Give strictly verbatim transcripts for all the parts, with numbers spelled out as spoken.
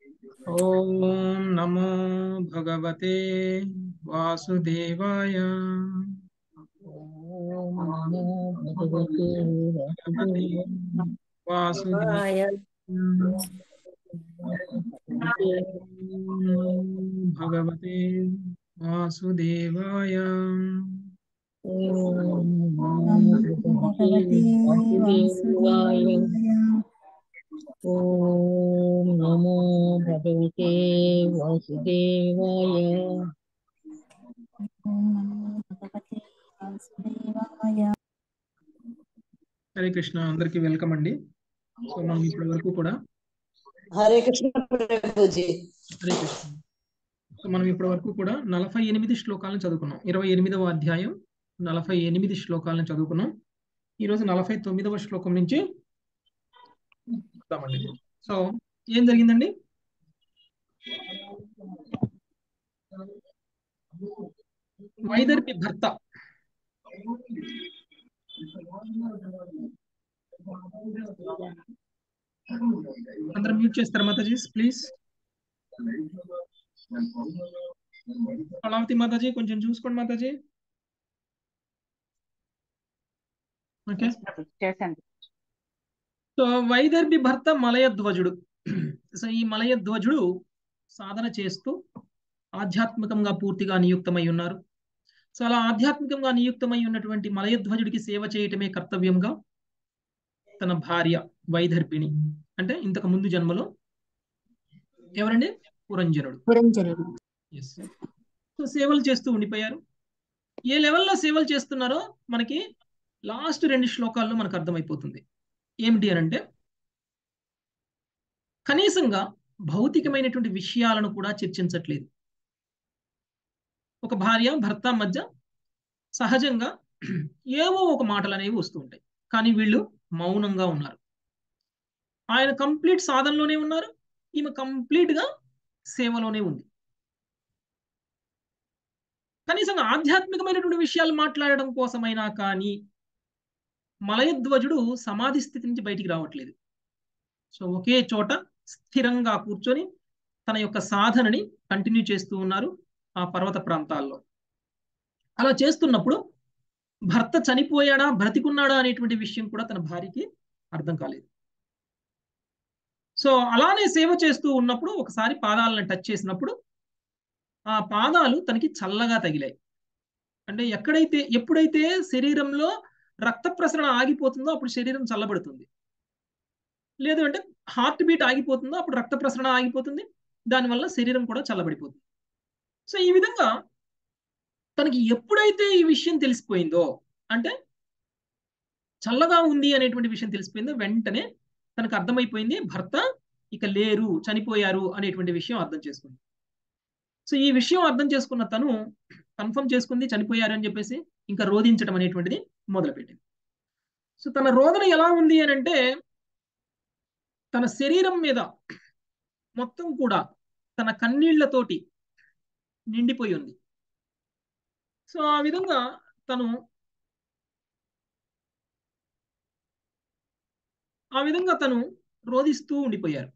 ఓం నమో భగవతే వాసుదేవాయ. ఓం నమో భగవతే భగవతే వాసుదేవాయ. వాసుదేవాయ. ఓం నమో భగవతే వాసుదేవాయ. ఓం నమో నమో భగవతే భగవతే వాసుదేవాయ. వాసుదేవాయ. ఓం నమో భగవతే వాసుదేవాయ. ఓం నమో భగవతే వాసుదేవాయ. హరే కృష్ణ, అందరికీ వెల్కమ్ అండి. సో మనం ఇప్పటి వరకు కూడా హరే కృష్ణ ప్రభుజీ. హరే కృష్ణ సో మనం ఇప్పటి వరకు కూడా నలభై ఎనిమిది శ్లోకాలను చదువుకున్నాం. ఇరవై ఎనిమిదవ అధ్యాయం నలభై ఎనిమిది శ్లోకాలను చదువుకున్నాం. ఈరోజు నలభై తొమ్మిదవ శ్లోకం నుంచి చూద్దామండి. సో ఏం జరిగిందండి? వైదర్భి భర్త అందరూ మ్యూట్ చేస్తారు మాతాజీ ప్లీజ్. కళావతి మాతాజీ కొంచెం చూసుకోండి మాతాజీ. ఓకే. సో వైదర్భి భర్త మలయధ్వజుడు. సో ఈ మలయధ్వజుడు సాధన చేస్తూ ఆధ్యాత్మికంగా పూర్తిగా నియుక్తమై ఉన్నారు. సో అలా ఆధ్యాత్మికంగా నియుక్తమై ఉన్నటువంటి మలయధ్వజుడికి సేవ చేయటమే కర్తవ్యంగా తన భార్య వైదర్భిని, అంటే ఇంతకు ముందు జన్మలో ఎవరండి, పురంజనుడు. పురంజనుడు. ఎస్. సో సేవలు చేస్తూ ఉండిపోయారు. ఏ లెవెల్లో సేవలు చేస్తున్నారో మనకి లాస్ట్ రెండు శ్లోకాల్లో మనకు అర్థమైపోతుంది. ఏమిటి అని అంటే, కనీసంగా భౌతికమైనటువంటి విషయాలను కూడా చర్చించట్లేదు. ఒక భార్య భర్త మధ్య సహజంగా ఏవో ఒక మాటలు అనేవి వస్తూ ఉంటాయి, కానీ వీళ్ళు మౌనంగా ఉన్నారు. ఆయన కంప్లీట్ సాధనలోనే ఉన్నారు, ఈమె కంప్లీట్ గా సేవలోనే ఉంది. కనీసం ఆధ్యాత్మికమైనటువంటి విషయాలు మాట్లాడడం కోసమైనా కానీ మలయధ్వజుడు సమాధి స్థితి నుంచి బయటికి రావట్లేదు. సో ఒకే చోట స్థిరంగా కూర్చొని తన యొక్క సాధనని కంటిన్యూ చేస్తూ ఉన్నారు ఆ పర్వత ప్రాంతాల్లో. అలా చేస్తున్నప్పుడు భర్త చనిపోయాడా బ్రతికున్నాడా అనేటువంటి విషయం కూడా తన భార్యకి అర్థం కాలేదు. సో అలానే సేవ చేస్తూ ఉన్నప్పుడు ఒకసారి పాదాలను టచ్ చేసినప్పుడు ఆ పాదాలు తనకి చల్లగా తగిలాయి. అంటే ఎక్కడైతే ఎప్పుడైతే శరీరంలో రక్త ప్రసరణ ఆగిపోతుందో అప్పుడు శరీరం చల్లబడుతుంది. లేదు అంటే హార్ట్ బీట్ ఆగిపోతుందో అప్పుడు రక్త ప్రసరణ ఆగిపోతుంది, దానివల్ల శరీరం కూడా చల్లబడిపోతుంది. సో ఈ విధంగా తనకి ఎప్పుడైతే ఈ విషయం తెలిసిపోయిందో, అంటే చల్లగా ఉంది అనేటువంటి విషయం తెలిసిపోయిందో, వెంటనే తనకు అర్థమైపోయింది భర్త ఇక లేరు, చనిపోయారు అనేటువంటి విషయం అర్థం చేసుకుంది. సో ఈ విషయం అర్థం చేసుకున్న తను కన్ఫర్మ్ చేసుకుంది చనిపోయారు అని చెప్పేసి ఇంకా రోధించడం అనేటువంటిది మొదలుపెట్టింది. సో తన రోదన ఎలా ఉంది అని అంటే, తన శరీరం మీద మొత్తం కూడా తన కన్నీళ్లతోటి నిండిపోయి ఉంది. సో ఆ విధంగా తను ఆ విధంగా తను రోధిస్తూ ఉండిపోయారు.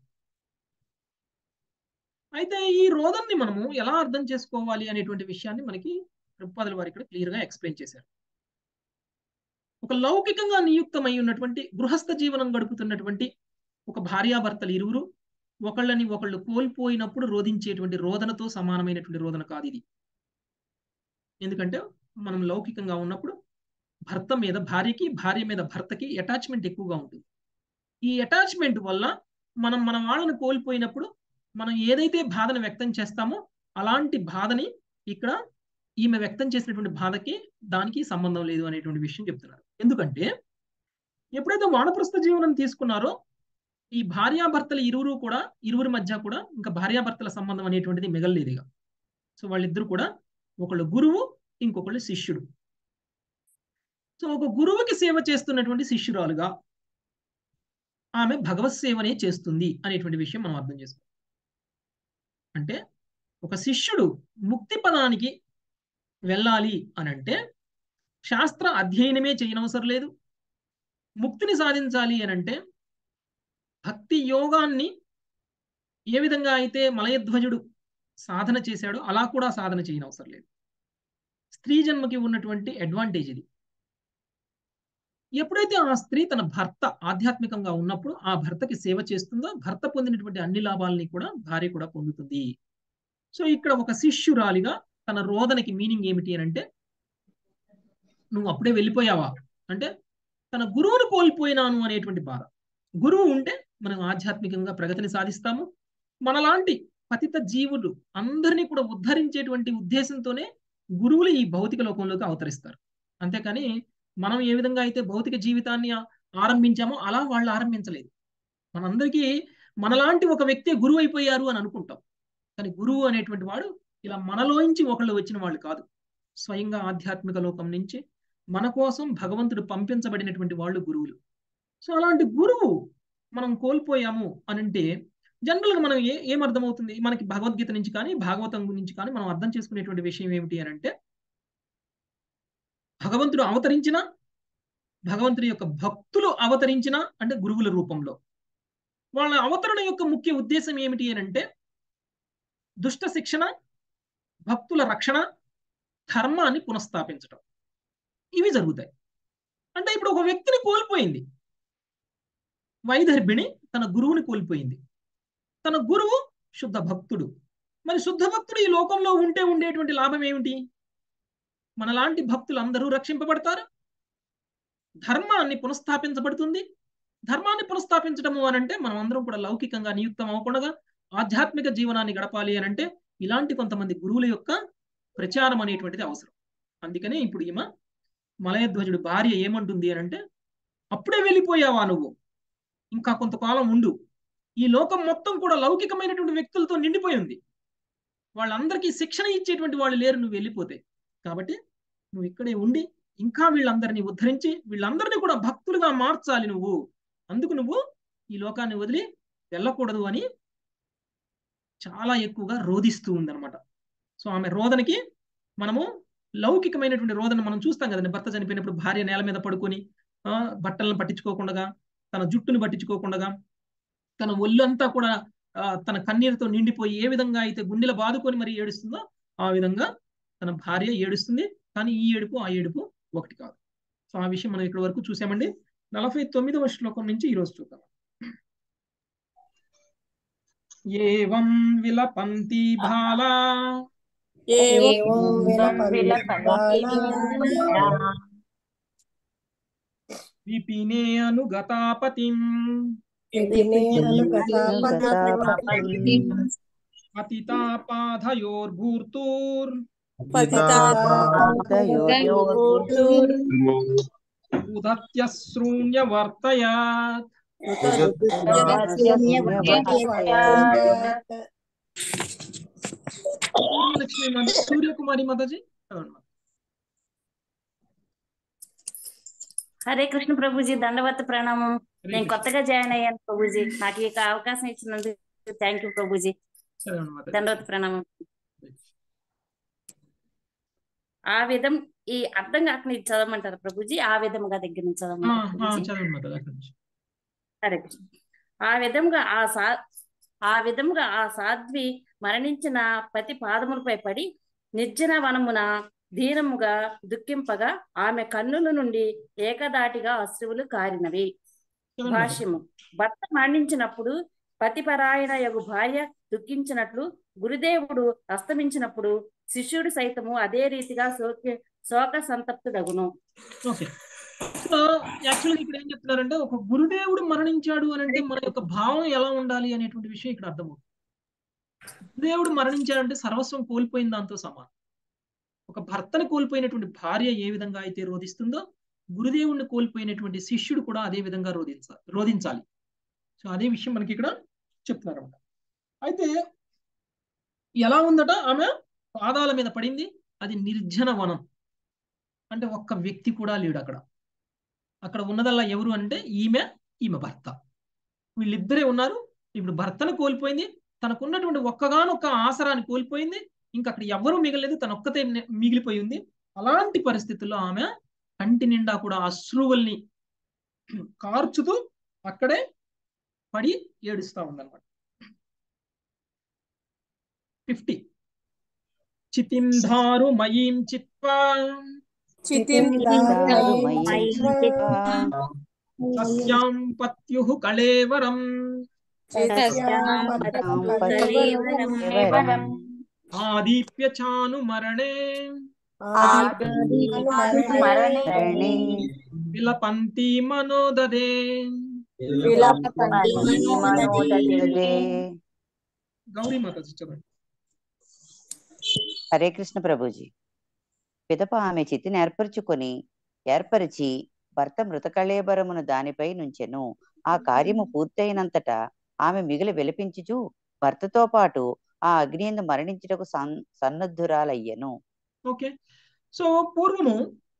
అయితే ఈ రోదన్ని మనము ఎలా అర్థం చేసుకోవాలి అనేటువంటి విషయాన్ని మనకి ప్రభుపాదుల వారు ఇక్కడ క్లియర్ గా ఎక్స్ప్లెయిన్ చేశారు. ఒక లౌకికంగా నియుక్తమై ఉన్నటువంటి గృహస్థ జీవనం గడుపుతున్నటువంటి ఒక భార్యాభర్తలు ఇరువురు ఒకళ్ళని ఒకళ్ళు కోల్పోయినప్పుడు రోధించేటువంటి రోదనతో సమానమైనటువంటి రోదన కాదు ఇది. ఎందుకంటే మనం లౌకికంగా ఉన్నప్పుడు భర్త మీద భార్యకి, భార్య మీద భర్తకి అటాచ్మెంట్ ఎక్కువగా ఉంటుంది. ఈ అటాచ్మెంట్ వల్ల మనం మన వాళ్ళని కోల్పోయినప్పుడు మనం ఏదైతే బాధను వ్యక్తం చేస్తామో అలాంటి బాధని ఇక్కడ ఈమె వ్యక్తం చేసినటువంటి బాధకి దానికి సంబంధం లేదు అనేటువంటి విషయం చెప్తున్నారు. ఎందుకంటే ఎప్పుడైతే వానప్రస్థ జీవనం తీసుకున్నారో ఈ భార్యాభర్తల ఇరువురు కూడా ఇరువురి మధ్య కూడా ఇంకా భార్యాభర్తల సంబంధం అనేటువంటిది మిగలలేదు ఇక. సో వాళ్ళిద్దరు కూడా ఒకళ్ళు గురువు, ఇంకొకళ్ళు శిష్యుడు. సో ఒక గురువుకి సేవ చేస్తున్నటువంటి శిష్యురాలుగా ఆమె భగవత్ సేవనే చేస్తుంది అనేటువంటి విషయం మనం అర్థం చేసుకోవాలి. అంటే ఒక శిష్యుడు ముక్తి పదానికి వెళ్ళాలి అని అంటే శాస్త్ర అధ్యయనమే చేయనవసరం లేదు. ముక్తిని సాధించాలి అని అంటే భక్తి యోగాన్ని ఏ విధంగా అయితే మలయధ్వజుడు సాధన చేశాడో అలా కూడా సాధన చేయని అవసరం లేదు. స్త్రీ జన్మకి ఉన్నటువంటి అడ్వాంటేజ్ ఇది. ఎప్పుడైతే ఆ స్త్రీ తన భర్త ఆధ్యాత్మికంగా ఉన్నప్పుడు ఆ భర్తకి సేవ చేస్తుందో భర్త పొందినటువంటి అన్ని లాభాలని కూడా భార్య కూడా పొందుతుంది. సో ఇక్కడ ఒక శిష్యురాలిగా తన రోదనకి మీనింగ్ ఏమిటి అని అంటే, నువ్వు అప్పుడే వెళ్ళిపోయావా అంటే తన గురువును కోల్పోయినాను అనేటువంటి బాధ. గురువు ఉంటే మనం ఆధ్యాత్మికంగా ప్రగతిని సాధిస్తాము. మనలాంటి పతిత జీవులు అందరినీ కూడా ఉద్ధరించేటువంటి ఉద్దేశంతోనే గురువులు ఈ భౌతిక లోకంలోకి అవతరిస్తారు. అంతేకాని మనం ఏ విధంగా అయితే భౌతిక జీవితాన్ని ఆరంభించామో అలా వాళ్ళు ఆరంభించలేదు. మనందరికీ మనలాంటి ఒక వ్యక్తి గురువు అయిపోయారు అని అనుకుంటాం. కానీ గురువు అనేటువంటి వాడు ఇలా మనలోంచి ఒకళ్ళు వచ్చిన వాళ్ళు కాదు. స్వయంగా ఆధ్యాత్మిక లోకం నుంచి మన కోసం భగవంతుడు పంపించబడినటువంటి వాళ్ళు గురువులు. సో అలాంటి గురువు మనం కోల్పోయాము అని అంటే జనరల్గా మనం ఏ ఏం అర్థమవుతుంది మనకి భగవద్గీత నుంచి కానీ భాగవతం నుంచి కానీ మనం అర్థం చేసుకునేటువంటి విషయం ఏమిటి అని అంటే, భగవంతుడు అవతరించిన భగవంతుడి యొక్క భక్తులు అవతరించిన అంటే గురువుల రూపంలో వాళ్ళ అవతరణ యొక్క ముఖ్య ఉద్దేశం ఏమిటి అని అంటే దుష్ట శిక్షణ, భక్తుల రక్షణ, ధర్మాన్ని పునఃస్థాపించడం. ఇవి జరుగుతాయి. అంటే ఇప్పుడు ఒక వ్యక్తిని కోల్పోయింది, వైదర్భిణి తన గురువుని కోల్పోయింది. తన గురువు శుద్ధ భక్తుడు. మరి శుద్ధ భక్తుడు ఈ లోకంలో ఉంటే ఉండేటువంటి లాభం ఏమిటి? మనలాంటి భక్తులు అందరూ రక్షింపబడతారు, ధర్మాన్ని పునఃస్థాపించబడుతుంది. ధర్మాన్ని పునఃస్థాపించడము అని అంటే మనం అందరం కూడా లౌకికంగా నియుక్తం అవ్వకుండా ఆధ్యాత్మిక జీవనాన్ని గడపాలి అని అంటే ఇలాంటి కొంతమంది గురువుల యొక్క ప్రచారం అనేటువంటిది అవసరం. అందుకనే ఇప్పుడు ఈమె మలయధ్వజుడు భార్య ఏమంటుంది అని అంటే, అప్పుడే వెళ్ళిపోయావా నువ్వు, ఇంకా కొంతకాలం ఉండు. ఈ లోకం మొత్తం కూడా లౌకికమైనటువంటి వ్యక్తులతో నిండిపోయి ఉంది. వాళ్ళందరికీ శిక్షణ ఇచ్చేటువంటి వాళ్ళు లేరు నువ్వు వెళ్ళిపోతే. కాబట్టి నువ్వు ఇక్కడే ఉండి ఇంకా వీళ్ళందరినీ ఉద్ధరించి వీళ్ళందరినీ కూడా భక్తులుగా మార్చాలి నువ్వు. అందుకు నువ్వు ఈ లోకాన్ని వదిలి వెళ్ళకూడదు అని చాలా ఎక్కువగా రోధిస్తూ ఉందన్నమాట. సో ఆమె రోదనకి మనము లౌకికమైనటువంటి రోదన మనం చూస్తాం కదండి. భర్త చనిపోయినప్పుడు భార్య నేల మీద పడుకొని ఆ బట్టలను పట్టించుకోకుండా, తన జుట్టును పట్టించుకోకుండా, తన ఒళ్ళంతా కూడా తన కన్నీరుతో నిండిపోయి ఏ విధంగా అయితే గుండెల బాదుకొని మరి ఏడుస్తుందో ఆ విధంగా తన భార్య ఏడుస్తుంది. కానీ ఈ ఏడుపు ఆ ఏడుపు ఒకటి కాదు. సో ఆ విషయం మనం ఇక్కడ వరకు చూసామండి. నలభై తొమ్మిదవ శ్లోకం నుంచి ఈరోజు చూద్దాం. ఏవం విలపంతి బాలా విపినే అనుగతాపతిం పతితాపాధయోర్భూర్తుర్ ఉదత్యశ్రూణ్యవర్తయాత్. సూర్యకుమారి మాతాజీ. హరే కృష్ణ ప్రభుజీ, దండవత్ ప్రణామం. నేను కొత్తగా జాయిన్ అయ్యాను ప్రభుజీ, నాకు ఈ అవకాశం ఇచ్చినందుకు థ్యాంక్ యూ ప్రభుజీ. దండవత్ ప్రణామం. ఆ విధం ఈ అర్థం కాకుండా ఇది చదవమంటారు ప్రభుజీ? ఆ విధముగా దగ్గర నుంచి చదవమంటారు. హరే కృష్ణ. ఆ విధంగా ఆ సా ఆ విధముగా ఆ సాధ్వి మరణించిన పతి పాదములపై పడి నిర్జన వనమున దీనముగా దుఃఖింపగా ఆమె కన్నుల నుండి ఏకదాటిగా అశ్రువులు కారినవి. భాష్యము. భర్త మరణించినప్పుడు పతిపరాయణ యగు భార్య దుఃఖించినట్లు గురుదేవుడు అస్తమించినప్పుడు శిష్యుడు సైతము అదే రీతిగా శోక శోక సంతప్తుడగును. ఓకే. సో యాక్చువల్గా ఇక్కడ ఏం చెప్తున్నారంటే, ఒక గురుదేవుడు మరణించాడు అని అంటే మన యొక్క భావం ఎలా ఉండాలి అనేటువంటి విషయం ఇక్కడ అర్థమవుతుంది. గురుదేవుడు మరణించాడంటే సర్వస్వం కోల్పోయిన దాంతో సమానం. ఒక భర్తను కోల్పోయినటువంటి భార్య ఏ విధంగా అయితే రోధిస్తుందో గురుదేవుడిని కోల్పోయినటువంటి శిష్యుడు కూడా అదే విధంగా రోధించాలి రోధించాలి సో అదే విషయం మనకి ఇక్కడ చెప్తున్నారన్నమాట. అయితే ఎలా ఉందట, ఆమె పాదాల మీద పడింది. అది నిర్జన వనం అంటే ఒక్క వ్యక్తి కూడా లేడు అక్కడ. అక్కడ ఉన్నదల్లా ఎవరు అంటే ఈమె, ఈమె భర్త, వీళ్ళిద్దరే ఉన్నారు. ఇప్పుడు భర్తను కోల్పోయింది, తనకున్నటువంటి ఒక్కగానొక్క ఆసరాన్ని కోల్పోయింది. ఇంకా అక్కడ ఎవరు మిగలేదు, తన ఒక్కతే మిగిలిపోయి ఉంది. అలాంటి పరిస్థితుల్లో ఆమె కంటి నిండా కూడా అశ్రువుల్ని కార్చుతూ అక్కడే పడి ఏడుస్తూ ఉందన్నమాట. ఫిఫ్టీ. చితింధారు మయీం చిత్వా తస్యాం పత్యుః కళేవరం ఆదీప్య చాను మరణే విలపంతి మనోదదే. గౌరీ మాత చెప్పండి. హరే కృష్ణ ప్రభుజీ. పిదప ఆమె చితిని ఏర్పరచుకొని ఏర్పరిచి భర్త మృతకళేబరమును దానిపై నుంచెను. ఆ కార్యము పూర్తయినంతటా ఆమె మిగిలి విలపించుచు భర్తతో పాటు ఆ అగ్నియందు మరణించుటకు సన్ సన్నద్ధురాలయ్యను. ఓకే. సో పూర్వము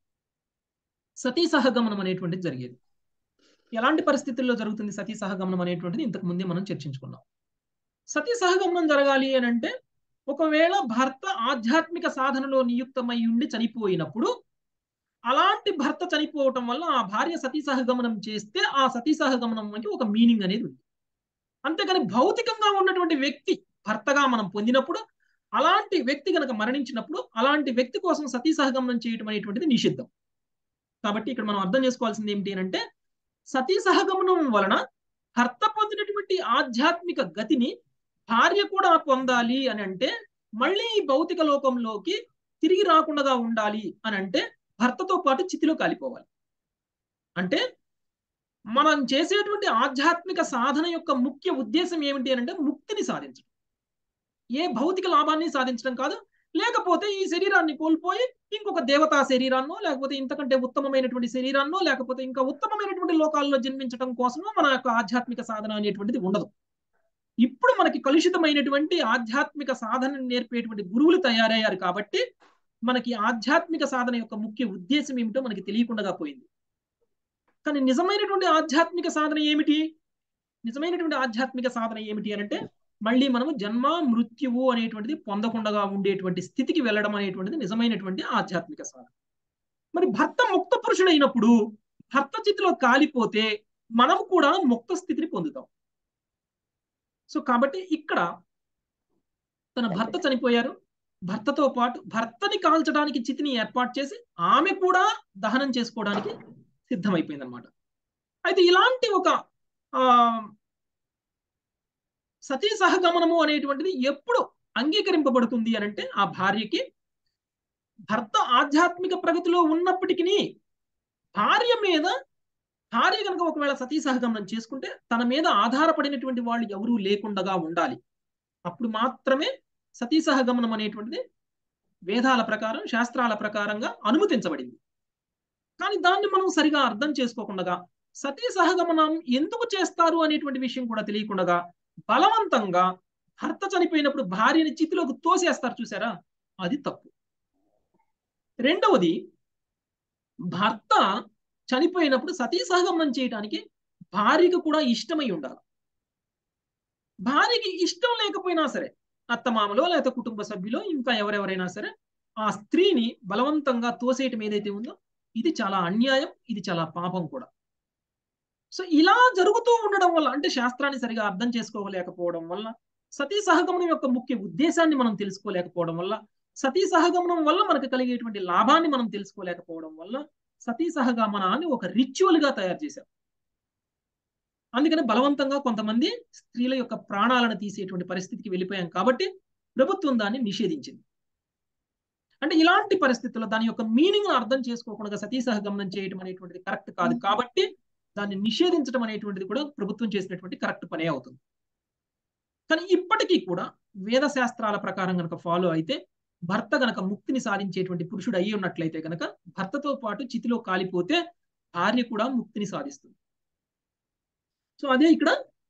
సతీ సహగమనం అనేటువంటిది జరిగేది. ఎలాంటి పరిస్థితుల్లో జరుగుతుంది సతీ సహగమనం అనేటువంటిది ఇంతకు ముందే మనం చర్చించుకున్నాం. సతీ సహగమనం జరగాలి అని అంటే ఒకవేళ భర్త ఆధ్యాత్మిక సాధనలో నియుక్తమై ఉండి చనిపోయినప్పుడు అలాంటి భర్త చనిపోవటం వల్ల ఆ భార్య సతీ సహగమనం చేస్తే ఆ సతీ సహగమనంకి ఒక మీనింగ్ అనేది ఉంది. అంతేకాని భౌతికంగా ఉన్నటువంటి వ్యక్తి భర్తగా మనం పొందినప్పుడు అలాంటి వ్యక్తి కనుక మరణించినప్పుడు అలాంటి వ్యక్తి కోసం సతీ సహగమనం చేయటం అనేటువంటిది నిషిద్ధం. కాబట్టి ఇక్కడ మనం అర్థం చేసుకోవాల్సింది ఏమిటి అంటే సతీ సహగమనం వలన భర్త పొందినటువంటి ఆధ్యాత్మిక గతిని భార్య కూడా పొందాలి అని అంటే మళ్ళీ ఈ భౌతిక లోకంలోకి తిరిగి రాకుండా ఉండాలి అని అంటే భర్తతో పాటు చితిలో కాలిపోవాలి. అంటే మనం చేసేటువంటి ఆధ్యాత్మిక సాధన యొక్క ముఖ్య ఉద్దేశం ఏమిటి అని అంటే ముక్తిని సాధించడం, ఏ భౌతిక లాభాన్ని సాధించడం కాదు. లేకపోతే ఈ శరీరాన్ని కోల్పోయి ఇంకొక దేవతా శరీరాన్నో లేకపోతే ఇంతకంటే ఉత్తమమైనటువంటి శరీరాన్నో లేకపోతే ఇంకా ఉత్తమమైనటువంటి లోకాల్లో జన్మించడం కోసమో మన యొక్క ఆధ్యాత్మిక సాధన అనేటువంటిది ఉండదు. ఇప్పుడు మనకి కలుషితమైనటువంటి ఆధ్యాత్మిక సాధన నేర్పేటువంటి గురువులు తయారయ్యారు కాబట్టి మనకి ఆధ్యాత్మిక సాధన యొక్క ముఖ్య ఉద్దేశం ఏమిటో మనకి తెలియకుండా పోయింది. కానీ నిజమైనటువంటి ఆధ్యాత్మిక సాధన ఏమిటి? నిజమైనటువంటి ఆధ్యాత్మిక సాధన ఏమిటి అని అంటే మళ్ళీ మనము జన్మ మృత్యువు అనేటువంటిది పొందకుండా ఉండేటువంటి స్థితికి వెళ్ళడం అనేటువంటిది నిజమైనటువంటి ఆధ్యాత్మిక సాధన. మరి భర్త ముక్త పురుషుడైనప్పుడు భర్త చితిలో కాలిపోతే మనం కూడా ముక్త స్థితిని పొందుతాం. సో కాబట్టి ఇక్కడ తన భర్త చనిపోయారు, భర్తతో పాటు భర్తని కాల్చడానికి చితిని ఏర్పాటు చేసి ఆమె కూడా దహనం చేసుకోవడానికి సిద్ధమైపోయింది అనమాట. అయితే ఇలాంటి ఒక ఆ సతీ సహగమనము అనేటువంటిది ఎప్పుడు అంగీకరింపబడుతుంది అని అంటే ఆ భార్యకి భర్త ఆధ్యాత్మిక ప్రగతిలో ఉన్నప్పటికీ భార్య మీద భార్య కనుక ఒకవేళ సతీ సహగమనం చేసుకుంటే తన మీద ఆధారపడినటువంటి వాళ్ళు ఎవరూ లేకుండా ఉండాలి. అప్పుడు మాత్రమే సతీ సహగమనం అనేటువంటిది వేదాల ప్రకారం శాస్త్రాల ప్రకారంగా అనుమతించబడింది. కానీ దాన్ని మనం సరిగా అర్థం చేసుకోకుండా సతీ సహగమనం ఎందుకు చేస్తారు అనేటువంటి విషయం కూడా తెలియకుండా బలవంతంగా భర్త చనిపోయినప్పుడు భార్యని చితిలోకి తోసేస్తారు చూసారా, అది తప్పు. రెండవది, భర్త చనిపోయినప్పుడు సతీ సహగమనం చేయడానికి భార్యకు కూడా ఇష్టమై ఉండాలి. భార్యకి ఇష్టం లేకపోయినా సరే అత్తమామలో లేకపోతే కుటుంబ సభ్యులో ఇంకా ఎవరెవరైనా సరే ఆ స్త్రీని బలవంతంగా తోసేయటం ఏదైతే ఉందో ఇది చాలా అన్యాయం, ఇది చాలా పాపం కూడా. సో ఇలా జరుగుతూ ఉండడం వల్ల అంటే శాస్త్రాన్ని సరిగా అర్థం చేసుకోలేకపోవడం వల్ల సతీ సహగమనం యొక్క ముఖ్య ఉద్దేశాన్ని మనం తెలుసుకోలేకపోవడం వల్ల సతీ సహగమనం వల్ల మనకు కలిగేటువంటి లాభాన్ని మనం తెలుసుకోలేకపోవడం వల్ల సతీ సహగమనాన్ని ఒక రిచువల్ గా తయారు చేశారు. అందుకని బలవంతంగా కొంతమంది స్త్రీల యొక్క ప్రాణాలను తీసేటువంటి పరిస్థితికి వెళ్ళిపోయాం కాబట్టి ప్రభుత్వం దాన్ని నిషేధించింది. అంటే ఇలాంటి పరిస్థితుల్లో దాని యొక్క మీనింగ్ అర్థం చేసుకోకుండా సతీ సహగమనం చేయడం అనేటువంటిది కరెక్ట్ కాదు కాబట్టి దాన్ని నిషేధించడం అనేటువంటిది కూడా ప్రభుత్వం చేసినటువంటి కరెక్ట్ పనే అవుతుంది. కానీ ఇప్పటికీ కూడా వేద శాస్త్రాల ప్రకారం కనుక ఫాలో అయితే భర్త గనక ముక్తిని సాధించేటువంటి పురుషుడు అయ్యి ఉన్నట్లయితే కనుక భర్తతో పాటు చితిలో కాలిపోతే భార్య కూడా ముక్తిని సాధిస్తుంది. సో అదే ఇక్కడ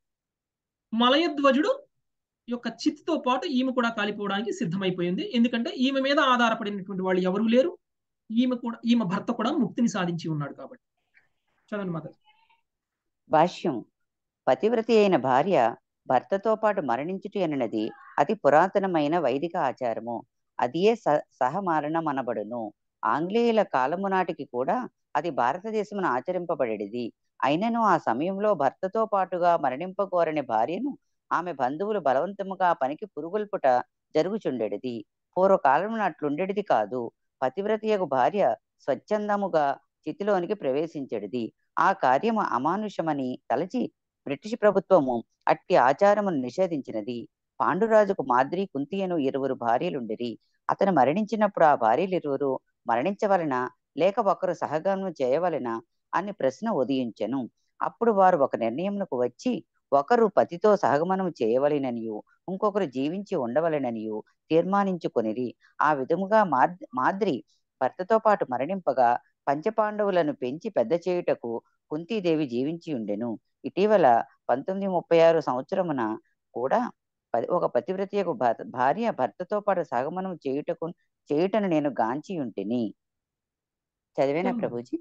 మలయధ్వజుడు యొక్క చితితో పాటు ఈమె కూడా కాలిపోవడానికి సిద్ధమైపోయింది. ఎందుకంటే ఈమె మీద ఆధారపడినటువంటి వాళ్ళు ఎవరూ లేరు, ఈమె కూడా ఈమె భర్త కూడా ముక్తిని సాధించి ఉన్నాడు కాబట్టి. చదవండి మాత. భాష్యం. పతివ్రతి అయిన భార్య భర్తతో పాటు మరణించుట అన్నది అతి పురాతనమైన వైదిక ఆచారము. అదియే సహమరణం అనబడును. ఆంగ్లేయుల కాలము నాటికి కూడా అది భారతదేశమును ఆచరింపబడేది. అయినను ఆ సమయంలో భర్తతో పాటుగా మరణింపకోరని భార్యను ఆమె బంధువులు బలవంతముగా పనికి పురుగొల్పుట జరుగుచుండెడిది. పూర్వకాలంలో అట్లుండెడిది కాదు. పతివ్రతయగు భార్య స్వచ్ఛందముగా చితిలోనికి ప్రవేశించెడిది. ఆ కార్యము అమానుషమని తలచి బ్రిటిష్ ప్రభుత్వము అట్టి ఆచారమును నిషేధించినది. పాండురాజుకు మాద్రి కుంతియను ఇరువురు భార్యలుండిరి. అతను మరణించినప్పుడు ఆ భార్యలు ఇరువురు మరణించవలన లేక ఒకరు సహగమనం చేయవలెనా అని ప్రశ్న ఉదయించెను. అప్పుడు వారు ఒక నిర్ణయమునకు వచ్చి ఒకరు పతితో సహగమనం చేయవలెననియు ఇంకొకరు జీవించి ఉండవలెననియు తీర్మానించుకొనిరి. ఆ విధముగా మాద్రి భర్తతో పాటు మరణింపగా పంచపాండవులను పెంచి పెద్ద చేయుటకు కుంతీదేవి జీవించి ఉండెను. ఇటీవల పంతొమ్మిది ముప్పై ఆరు సంవత్సరమున కూడా ఒక పతివ్రతయకు భార్య భర్తతో పాటు సహగమనం చేయుటకు చేయుటను నేను గాంచి ఉంటిని. చదివేనా ప్రభుజీ?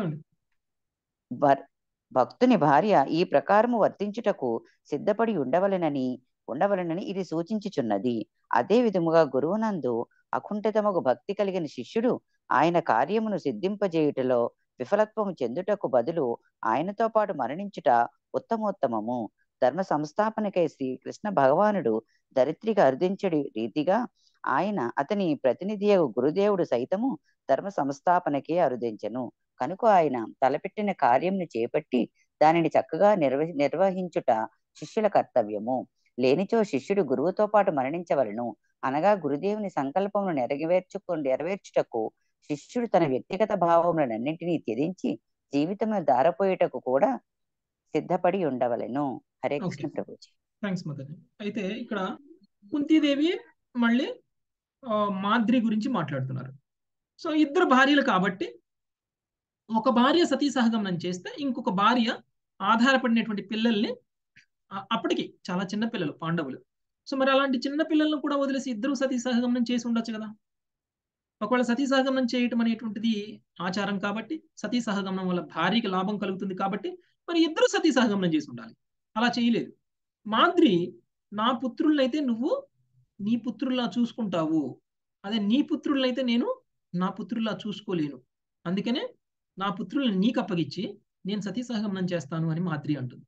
భక్తుని భార్య ఈ ప్రకారము వర్తించుటకు సిద్ధపడి ఉండవలెనని ఉండవలెనని ఇది సూచించుచున్నది. అదే విధముగా గురువునందు అకుంఠితముగు భక్తి కలిగిన శిష్యుడు ఆయన కార్యమును సిద్ధింపజేయుటలో విఫలత్వము చెందుటకు బదులు ఆయనతో పాటు మరణించుట ఉత్తమోత్తమము. ధర్మ సంస్థాపనకై శ్రీ కృష్ణ భగవానుడు దరిత్రికి అర్థించడి రీతిగా ఆయన అతని ప్రతినిధియగు గురుదేవుడు సైతము ధర్మ సంస్థాపనకే అరుదించెను. కనుక ఆయన తలపెట్టిన కార్యంను చేపట్టి దానిని చక్కగా నిర్వ నిర్వహించుట శిష్యుల కర్తవ్యము. లేనిచో శిష్యుడు గురువుతో పాటు మరణించవలను. అనగా గురుదేవుని సంకల్పమును నెరవేర్చుకు నెరవేర్చుటకు శిష్యుడు తన వ్యక్తిగత భావములన్నింటినీ త్యజించి జీవితము దారపోయేటకు కూడా సిద్ధపడి ఉండవలెను. హరే కృష్ణ ప్రభుజీ. Thanks mother. అయితే ఇక్కడ కుంతీదేవి మళ్ళీ మాద్రి గురించి మాట్లాడుతున్నారు. సో ఇద్దరు భార్యలు కాబట్టి ఒక భార్య సతీ సహగమనం చేస్తే ఇంకొక భార్య ఆధారపడినటువంటి పిల్లల్ని, అప్పటికి చాలా చిన్న పిల్లలు పాండవులు, సో మరి అలాంటి చిన్న పిల్లలను కూడా వదిలేసి ఇద్దరు సతీ సహగమనం చేసి ఉండొచ్చు కదా. ఒకవేళ సతీ సహగమనం చేయటం అనేటువంటిది ఆచారం కాబట్టి, సతీ సహగమనం వల్ల భార్యకి లాభం కలుగుతుంది కాబట్టి మరి ఇద్దరు సతీ సహగమనం చేసి ఉండాలి. అలా చేయలేదు. మాద్రి నా పుత్రులనైతే నువ్వు నీ పుత్రుల్లా చూసుకుంటావు, అదే నీ పుత్రులనైతే నేను నా పుత్రుల్లా చూసుకోలేను, అందుకనే నా పుత్రులను నీకు అప్పగించి నేను సతీ సహగమనం చేస్తాను అని మాద్రి అంటుంది.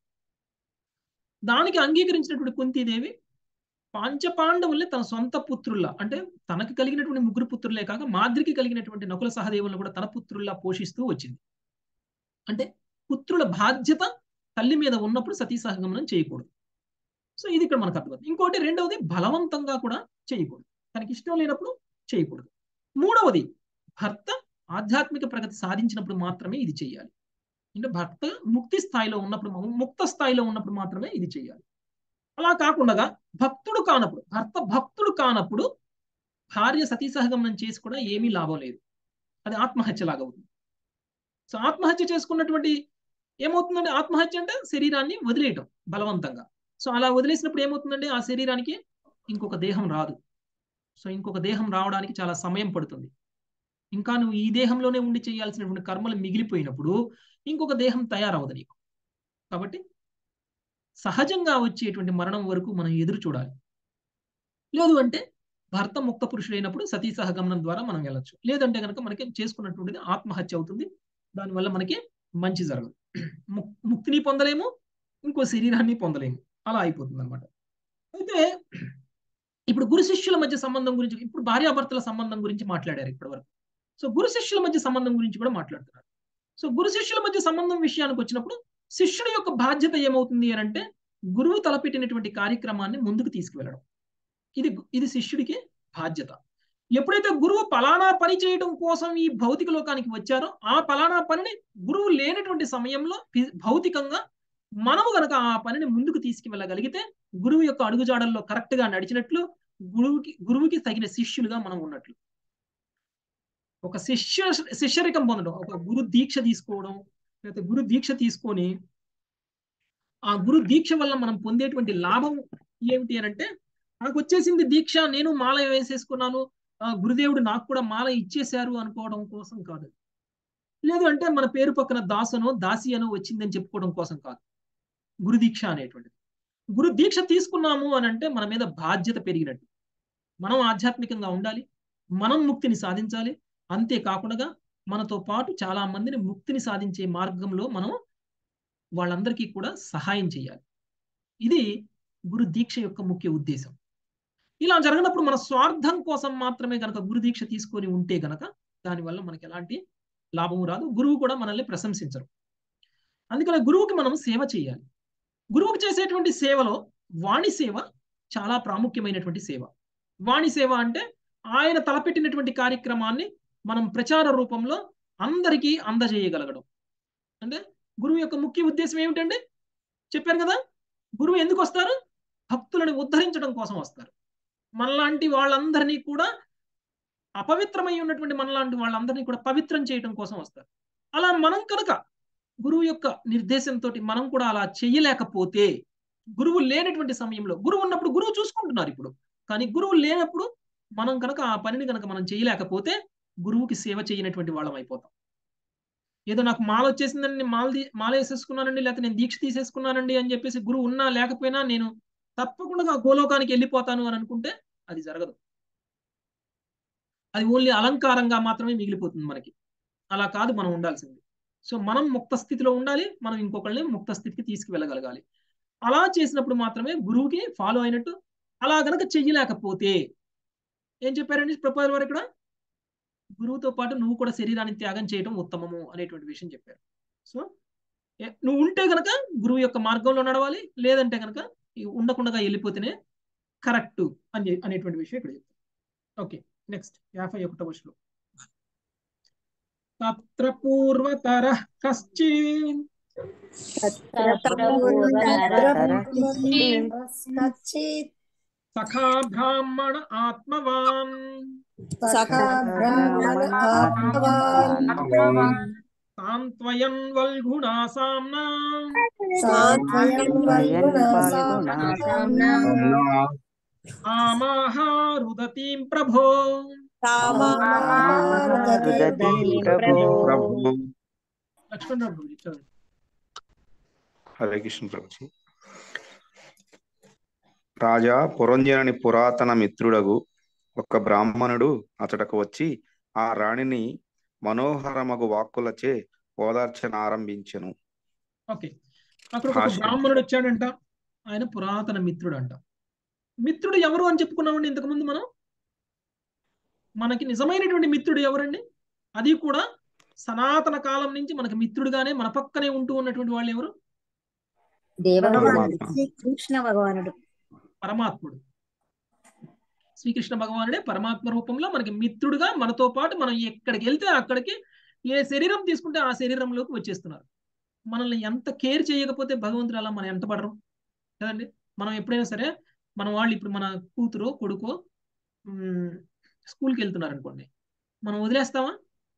దానికి అంగీకరించినటువంటి కుంతీదేవి పంచపాండవుల్ని తన సొంత పుత్రుల్లా, అంటే తనకు కలిగినటువంటి ముగ్గురు పుత్రులే కాక మాద్రికి కలిగినటువంటి నకుల సహదేవులను కూడా తన పుత్రుల్లా పోషిస్తూ వచ్చింది. అంటే పుత్రుల బాధ్యత తల్లి మీద ఉన్నప్పుడు సతీ సహగమనం చేయకూడదు. సో ఇది ఇక్కడ మనకు అర్థమవుతుంది. ఇంకోటి రెండవది బలవంతంగా కూడా చేయకూడదు, తనకి ఇష్టం లేనప్పుడు చేయకూడదు. మూడవది భర్త ఆధ్యాత్మిక ప్రగతి సాధించినప్పుడు మాత్రమే ఇది చేయాలి. అంటే భర్త ముక్తి స్థాయిలో ఉన్నప్పుడు, ముక్త స్థాయిలో ఉన్నప్పుడు మాత్రమే ఇది చేయాలి. అలా కాకుండా భక్తుడు కానప్పుడు, భర్త భక్తుడు కానప్పుడు భార్య సతీ సహగమనం చేసి కూడా ఏమీ లాభం లేదు, అది ఆత్మహత్యలాగా అవుతుంది. సో ఆత్మహత్య చేసుకున్నటువంటి ఏమవుతుందంటే, ఆత్మహత్య అంటే శరీరాన్ని వదిలేయటం బలవంతంగా. సో అలా వదిలేసినప్పుడు ఏమవుతుందంటే ఆ శరీరానికి ఇంకొక దేహం రాదు. సో ఇంకొక దేహం రావడానికి చాలా సమయం పడుతుంది. ఇంకా నువ్వు ఈ దేహంలోనే ఉండి చేయాల్సినటువంటి కర్మలు మిగిలిపోయినప్పుడు ఇంకొక దేహం తయారవదు నీకు. కాబట్టి సహజంగా వచ్చేటువంటి మరణం వరకు మనం ఎదురు చూడాలి. లేదు అంటే భర్త ముక్త పురుషుడైనప్పుడు సతీ సహగమనం ద్వారా మనం వెళ్ళొచ్చు. లేదంటే కనుక మనకి చేసుకున్నటువంటిది ఆత్మహత్య అవుతుంది. దానివల్ల మనకి మంచి జరగదు. ముక్తిని పొందలేము, ఇంకో శరీరాన్ని పొందలేము, అలా అయిపోతుంది అనమాట. అయితే ఇప్పుడు గురు శిష్యుల మధ్య సంబంధం గురించి, ఇప్పుడు భార్యాభర్తల సంబంధం గురించి మాట్లాడారు ఇప్పటి వరకు. సో గురు శిష్యుల మధ్య సంబంధం గురించి కూడా మాట్లాడుతున్నారు. సో గురు శిష్యుల మధ్య సంబంధం విషయానికి వచ్చినప్పుడు శిష్యుడి యొక్క బాధ్యత ఏమవుతుంది అని అంటే, గురువు తలపెట్టినటువంటి కార్యక్రమాన్ని ముందుకు తీసుకువెళ్ళడం. ఇది ఇది శిష్యుడికి బాధ్యత. ఎప్పుడైతే గురువు పలానా పని చేయడం కోసం ఈ భౌతిక లోకానికి వచ్చారో, ఆ పలానా పనిని గురువు లేనటువంటి సమయంలో భౌతికంగా మనము కనుక ఆ పనిని ముందుకు తీసుకువెళ్ళగలిగితే గురువు యొక్క అడుగుజాడల్లో కరెక్ట్ గా నడిచినట్లు, గురువుకి గురువుకి తగిన శిష్యులుగా మనం ఉన్నట్లు. ఒక శిష్య శిష్యరికం పొందడం, ఒక గురు దీక్ష తీసుకోవడం, లేకపోతే గురు దీక్ష తీసుకొని ఆ గురు దీక్ష వల్ల మనం పొందేటువంటి లాభం ఏమిటి అని అంటే, నాకు వచ్చేసింది దీక్ష, నేను మాల వేసేసుకున్నాను, గురుదేవుడు నాకు కూడా మాల ఇచ్చేశారు అనుకోవడం కోసం కాదు. లేదు అంటే మన పేరు పక్కన దాసనో దాసి అనో వచ్చిందని చెప్పుకోవడం కోసం కాదు గురు దీక్ష అనేటువంటిది. గురు దీక్ష తీసుకున్నాము అని అంటే మన మీద బాధ్యత పెరిగినట్టు. మనం ఆధ్యాత్మికంగా ఉండాలి, మనం ముక్తిని సాధించాలి. అంతేకాకుండా మనతో పాటు చాలా మందిని ముక్తిని సాధించే మార్గంలో మనం వాళ్ళందరికీ కూడా సహాయం చేయాలి. ఇది గురు దీక్ష యొక్క ముఖ్య ఉద్దేశం. ఇలా జరగనప్పుడు మన స్వార్థం కోసం మాత్రమే గనక గురుదీక్ష తీసుకొని ఉంటే గనక దానివల్ల మనకి ఎలాంటి లాభము రాదు, గురువు కూడా మనల్ని ప్రశంసించరు. అందుకని గురువుకి మనం సేవ చేయాలి. గురువుకి చేసేటువంటి సేవలో వాణి సేవ చాలా ప్రాముఖ్యమైనటువంటి సేవ. వాణి సేవ అంటే ఆయన తలపెట్టినటువంటి కార్యక్రమాన్ని మనం ప్రచార రూపంలో అందరికీ అందజేయగలగడం. అంటే గురువు యొక్క ముఖ్య ఉద్దేశం ఏమిటంటే చెప్పారు కదా, గురువు ఎందుకు వస్తారు? భక్తులను ఉద్ధరించడం కోసం వస్తారు. మనలాంటి వాళ్ళందరినీ కూడా అపవిత్రమై ఉన్నటువంటి మనలాంటి వాళ్ళందరినీ కూడా పవిత్రం చేయడం కోసం వస్తారు. అలా మనం కనుక గురువు యొక్క నిర్దేశంతో మనం కూడా అలా చేయలేకపోతే, గురువు లేనటువంటి సమయంలో, గురువు ఉన్నప్పుడు గురువు చూసుకుంటున్నారు ఇప్పుడు, కానీ గురువు లేనప్పుడు మనం కనుక ఆ పనిని కనుక మనం చేయలేకపోతే గురువుకి సేవ చేయనటువంటి వాళ్ళం అయిపోతాం. ఏదో నాకు మాల వచ్చేసిందండి, నేను మాల మాల వేసేసుకున్నానండి, లేకపోతే నేను దీక్ష తీసేసుకున్నానండి అని చెప్పేసి గురువు ఉన్నా లేకపోయినా నేను తప్పకుండా గోలోకానికి వెళ్ళిపోతాను అని అనుకుంటే అది జరగదు. అది ఓన్లీ అలంకారంగా మాత్రమే మిగిలిపోతుంది మనకి. అలా కాదు మనం ఉండాల్సింది. సో మనం ముక్త స్థితిలో ఉండాలి, మనం ఇంకొకరిని ముక్త స్థితికి తీసుకువెళ్ళగలగాలి. అలా చేసినప్పుడు మాత్రమే గురువుకి ఫాలో అయినట్టు. అలా గనక చెయ్యలేకపోతే ఏం చెప్పారండి ప్రభుపాదుల వారు ఇక్కడ? గురువుతో పాటు నువ్వు కూడా శరీరాన్ని త్యాగం చేయడం ఉత్తమము అనేటువంటి విషయం చెప్పారు. సో నువ్వు ఉంటే గనక గురువు యొక్క మార్గంలో నడవాలి, లేదంటే గనక ఉండకుండా వెళ్ళిపోతేనే కరెక్ట్ అని అనేటువంటి విషయం ఇక్కడ చెప్తారు. ఓకే, నెక్స్ట్ యాభై ఒకటవ శ్లోకం. తత్ర పూర్వతరః కశ్చిత్ సఖా బ్రాహ్మణ ఆత్మవాన్ సాంత్వయన్ వల్గుణా సామ్నా ఆమాహా రుదతీం ప్రభో. లక్ష్మణరావు చదువు. హరే కృష్ణ ప్రభుజీ. రాజా పురంజనుని పురాతన మిత్రుడగు ఒక బ్రాహ్మణుడు అతడకు వచ్చి ఆ రాణిని మనోహరమగు వాక్కులచే ఓదార్చన ఆరంభించెను. ఓకే, అక్కడ ఒక బ్రాహ్మణుడు వచ్చాడంట. ఆయన పురాతన మిత్రుడు అంట. మిత్రుడు ఎవరు అని చెప్పుకున్నామండి ఇంతకుముందు మనం. మనకి నిజమైనటువంటి మిత్రుడు ఎవరండి? అది కూడా సనాతన కాలం నుంచి మనకి మిత్రుడుగానే మన పక్కనే ఉంటూ ఉన్నటువంటి వాళ్ళు ఎవరు? కృష్ణ భగవానుడు, పరమాత్ముడు. శ్రీకృష్ణ భగవానుడే పరమాత్మ రూపంలో మనకి మిత్రుడుగా మనతో పాటు మనం ఎక్కడికి వెళ్తే అక్కడికి, ఏ శరీరం తీసుకుంటే ఆ శరీరంలోకి వచ్చేస్తున్నారు. మనల్ని ఎంత కేర్ చేయకపోతే భగవంతుడు అలా మనం ఎంత పడరు కదండి. మనం ఎప్పుడైనా సరే మన వాళ్ళు ఇప్పుడు మన కూతురు కొడుకో స్కూల్కి వెళ్తున్నారు అనుకోండి, మనం వదిలేస్తామా?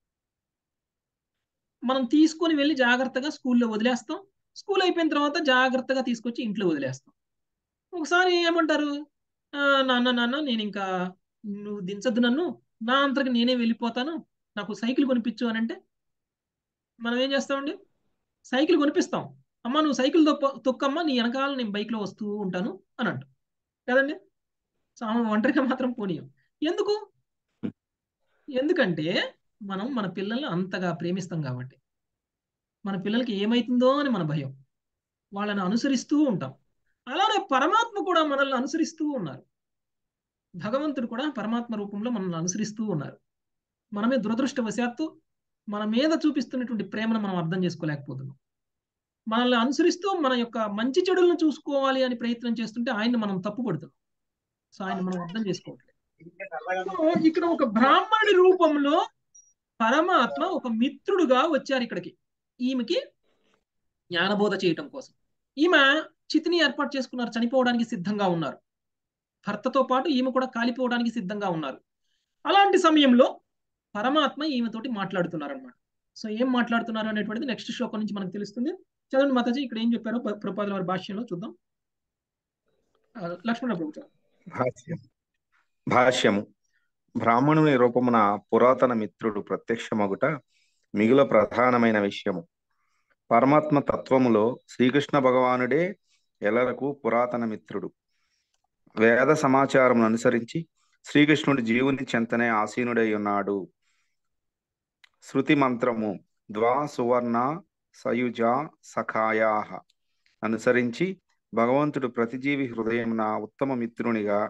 మనం తీసుకొని వెళ్ళి జాగ్రత్తగా స్కూల్లో వదిలేస్తాం. స్కూల్ అయిపోయిన తర్వాత జాగ్రత్తగా తీసుకొచ్చి ఇంట్లో వదిలేస్తాం. ఒకసారి ఏమంటారు, నాన్న నాన్న నేను ఇంకా నువ్వు దించద్దు నన్ను, నా అంతరికి నేనే వెళ్ళిపోతాను, నాకు సైకిల్ కొనిపించు అని అంటే మనం ఏం చేస్తామండి? సైకిల్ కొనిపిస్తాం. అమ్మ నువ్వు సైకిల్ తొక్క తొక్కమ్మా, నీ వెనకాల నేను బైక్లో వస్తూ ఉంటాను అని అంటాం కదండి. సో ఒంటరిగా మాత్రం పోనీయం. ఎందుకు? ఎందుకంటే మనం మన పిల్లల్ని అంతగా ప్రేమిస్తాం కాబట్టి. మన పిల్లలకి ఏమైతుందో అని మన భయం, వాళ్ళని అనుసరిస్తూ ఉంటాం. అలానే పరమాత్మ కూడా మనల్ని అనుసరిస్తూ ఉన్నారు. భగవంతుడు కూడా పరమాత్మ రూపంలో మనల్ని అనుసరిస్తూ ఉన్నారు. మనమే దురదృష్టవశాత్తు మన మీద చూపిస్తున్నటువంటి ప్రేమను మనం అర్థం చేసుకోలేకపోతున్నాం. మనల్ని అనుసరిస్తూ మన యొక్క మంచి చెడులను చూసుకోవాలి అని ప్రయత్నం చేస్తుంటే ఆయన్ని మనం తప్పు పడుతున్నాం. సో ఆయన మనం అర్థం చేసుకోవట్లేదు. ఇక్కడ ఒక బ్రాహ్మణుడి రూపంలో పరమాత్మ ఒక మిత్రుడుగా వచ్చారు ఇక్కడికి, ఈమెకి జ్ఞానబోధ చేయటం కోసం. ఈమె చితిని ఏర్పాటు చేసుకున్నారు, చనిపోవడానికి సిద్ధంగా ఉన్నారు. భర్తతో పాటు ఈమె కూడా కాలిపోవడానికి సిద్ధంగా ఉన్నారు. అలాంటి సమయంలో పరమాత్మ ఈమెతోటి మాట్లాడుతున్నారు అనమాట. సో ఏం మాట్లాడుతున్నారు అనేటువంటిది నెక్స్ట్ శ్లోకం నుంచి మనకు తెలుస్తుంది. చదవండి మాతాజీ, ఇక్కడ ఏం చెప్పారో ప్రభుపాదుల వారి భాష్యంలో చూద్దాం. లక్ష్మణ ప్రభు. భాష్యం. భాష్యము. బ్రాహ్మణుని రూపమున పురాతన మిత్రుడు ప్రత్యక్షమగుట మిగుల ప్రధానమైన విషయము. పరమాత్మ తత్వములో శ్రీకృష్ణ భగవానుడే ఎల్లరకు పురాతన మిత్రుడు. వేద సమాచారమును అనుసరించి శ్రీకృష్ణుడు జీవుని చెంతనే ఆసీనుడై ఉన్నాడు. శృతి మంత్రము ద్వా సువర్ణ సయుజ సఖాయాహ అనుసరించి భగవంతుడు ప్రతిజీవి హృదయమున ఉత్తమ మిత్రునిగా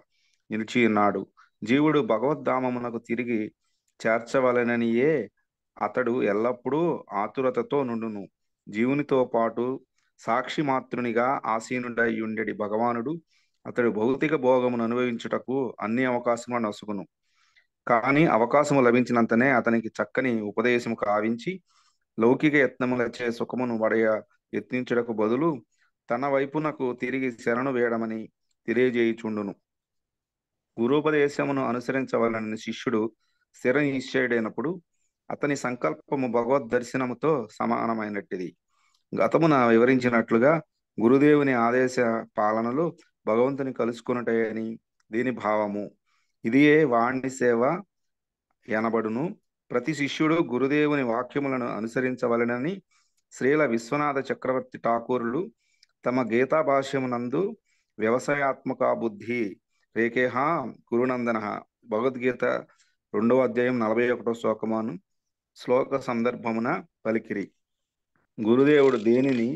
నిలిచి ఉన్నాడు. జీవుడు భగవద్ధామమునకు తిరిగి చేర్చవలెననియే అతడు ఎల్లప్పుడూ ఆతురతతో నుండును. జీవునితో పాటు సాక్షి మాత్రునిగా ఆసీనుడై ఉండెడి భగవానుడు అతడు భౌతిక భోగమును అనుభవించుటకు అన్ని అవకాశములను నొసగును. కానీ అవకాశము లభించినంతనే అతనికి చక్కని ఉపదేశము కావించి లౌకిక యత్నములచే సుఖమును వడయ యత్నించుటకు బదులు తన వైపునకు తిరిగి శరణు వేయడమని తెలియజేయుచుండును. గురూపదేశమును అనుసరించవలనని శిష్యుడు స్థిర నిశ్చయుడైనప్పుడు అతని సంకల్పము భగవద్ దర్శనముతో సమానమైనట్టిది. గతమున వివరించినట్లుగా గురుదేవుని ఆదేశ పాలనలో భగవంతుని కలుసుకున్నటే అని దీని భావము. ఇదియే వాణి సేవ ఎనబడును. ప్రతి శిష్యుడు గురుదేవుని వాక్యములను అనుసరించవలెనని శ్రీల విశ్వనాథ చక్రవర్తి ఠాకూరులు తమ గీతా భాష్యమునందు వ్యవసాయాత్మక బుద్ధి రేకేహ గురునందన భగవద్గీత రెండవ అధ్యాయం నలభై ఒకటో శ్లోకమును శ్లోక సందర్భమున పలికిరి. గురుదేవుడు దేనిని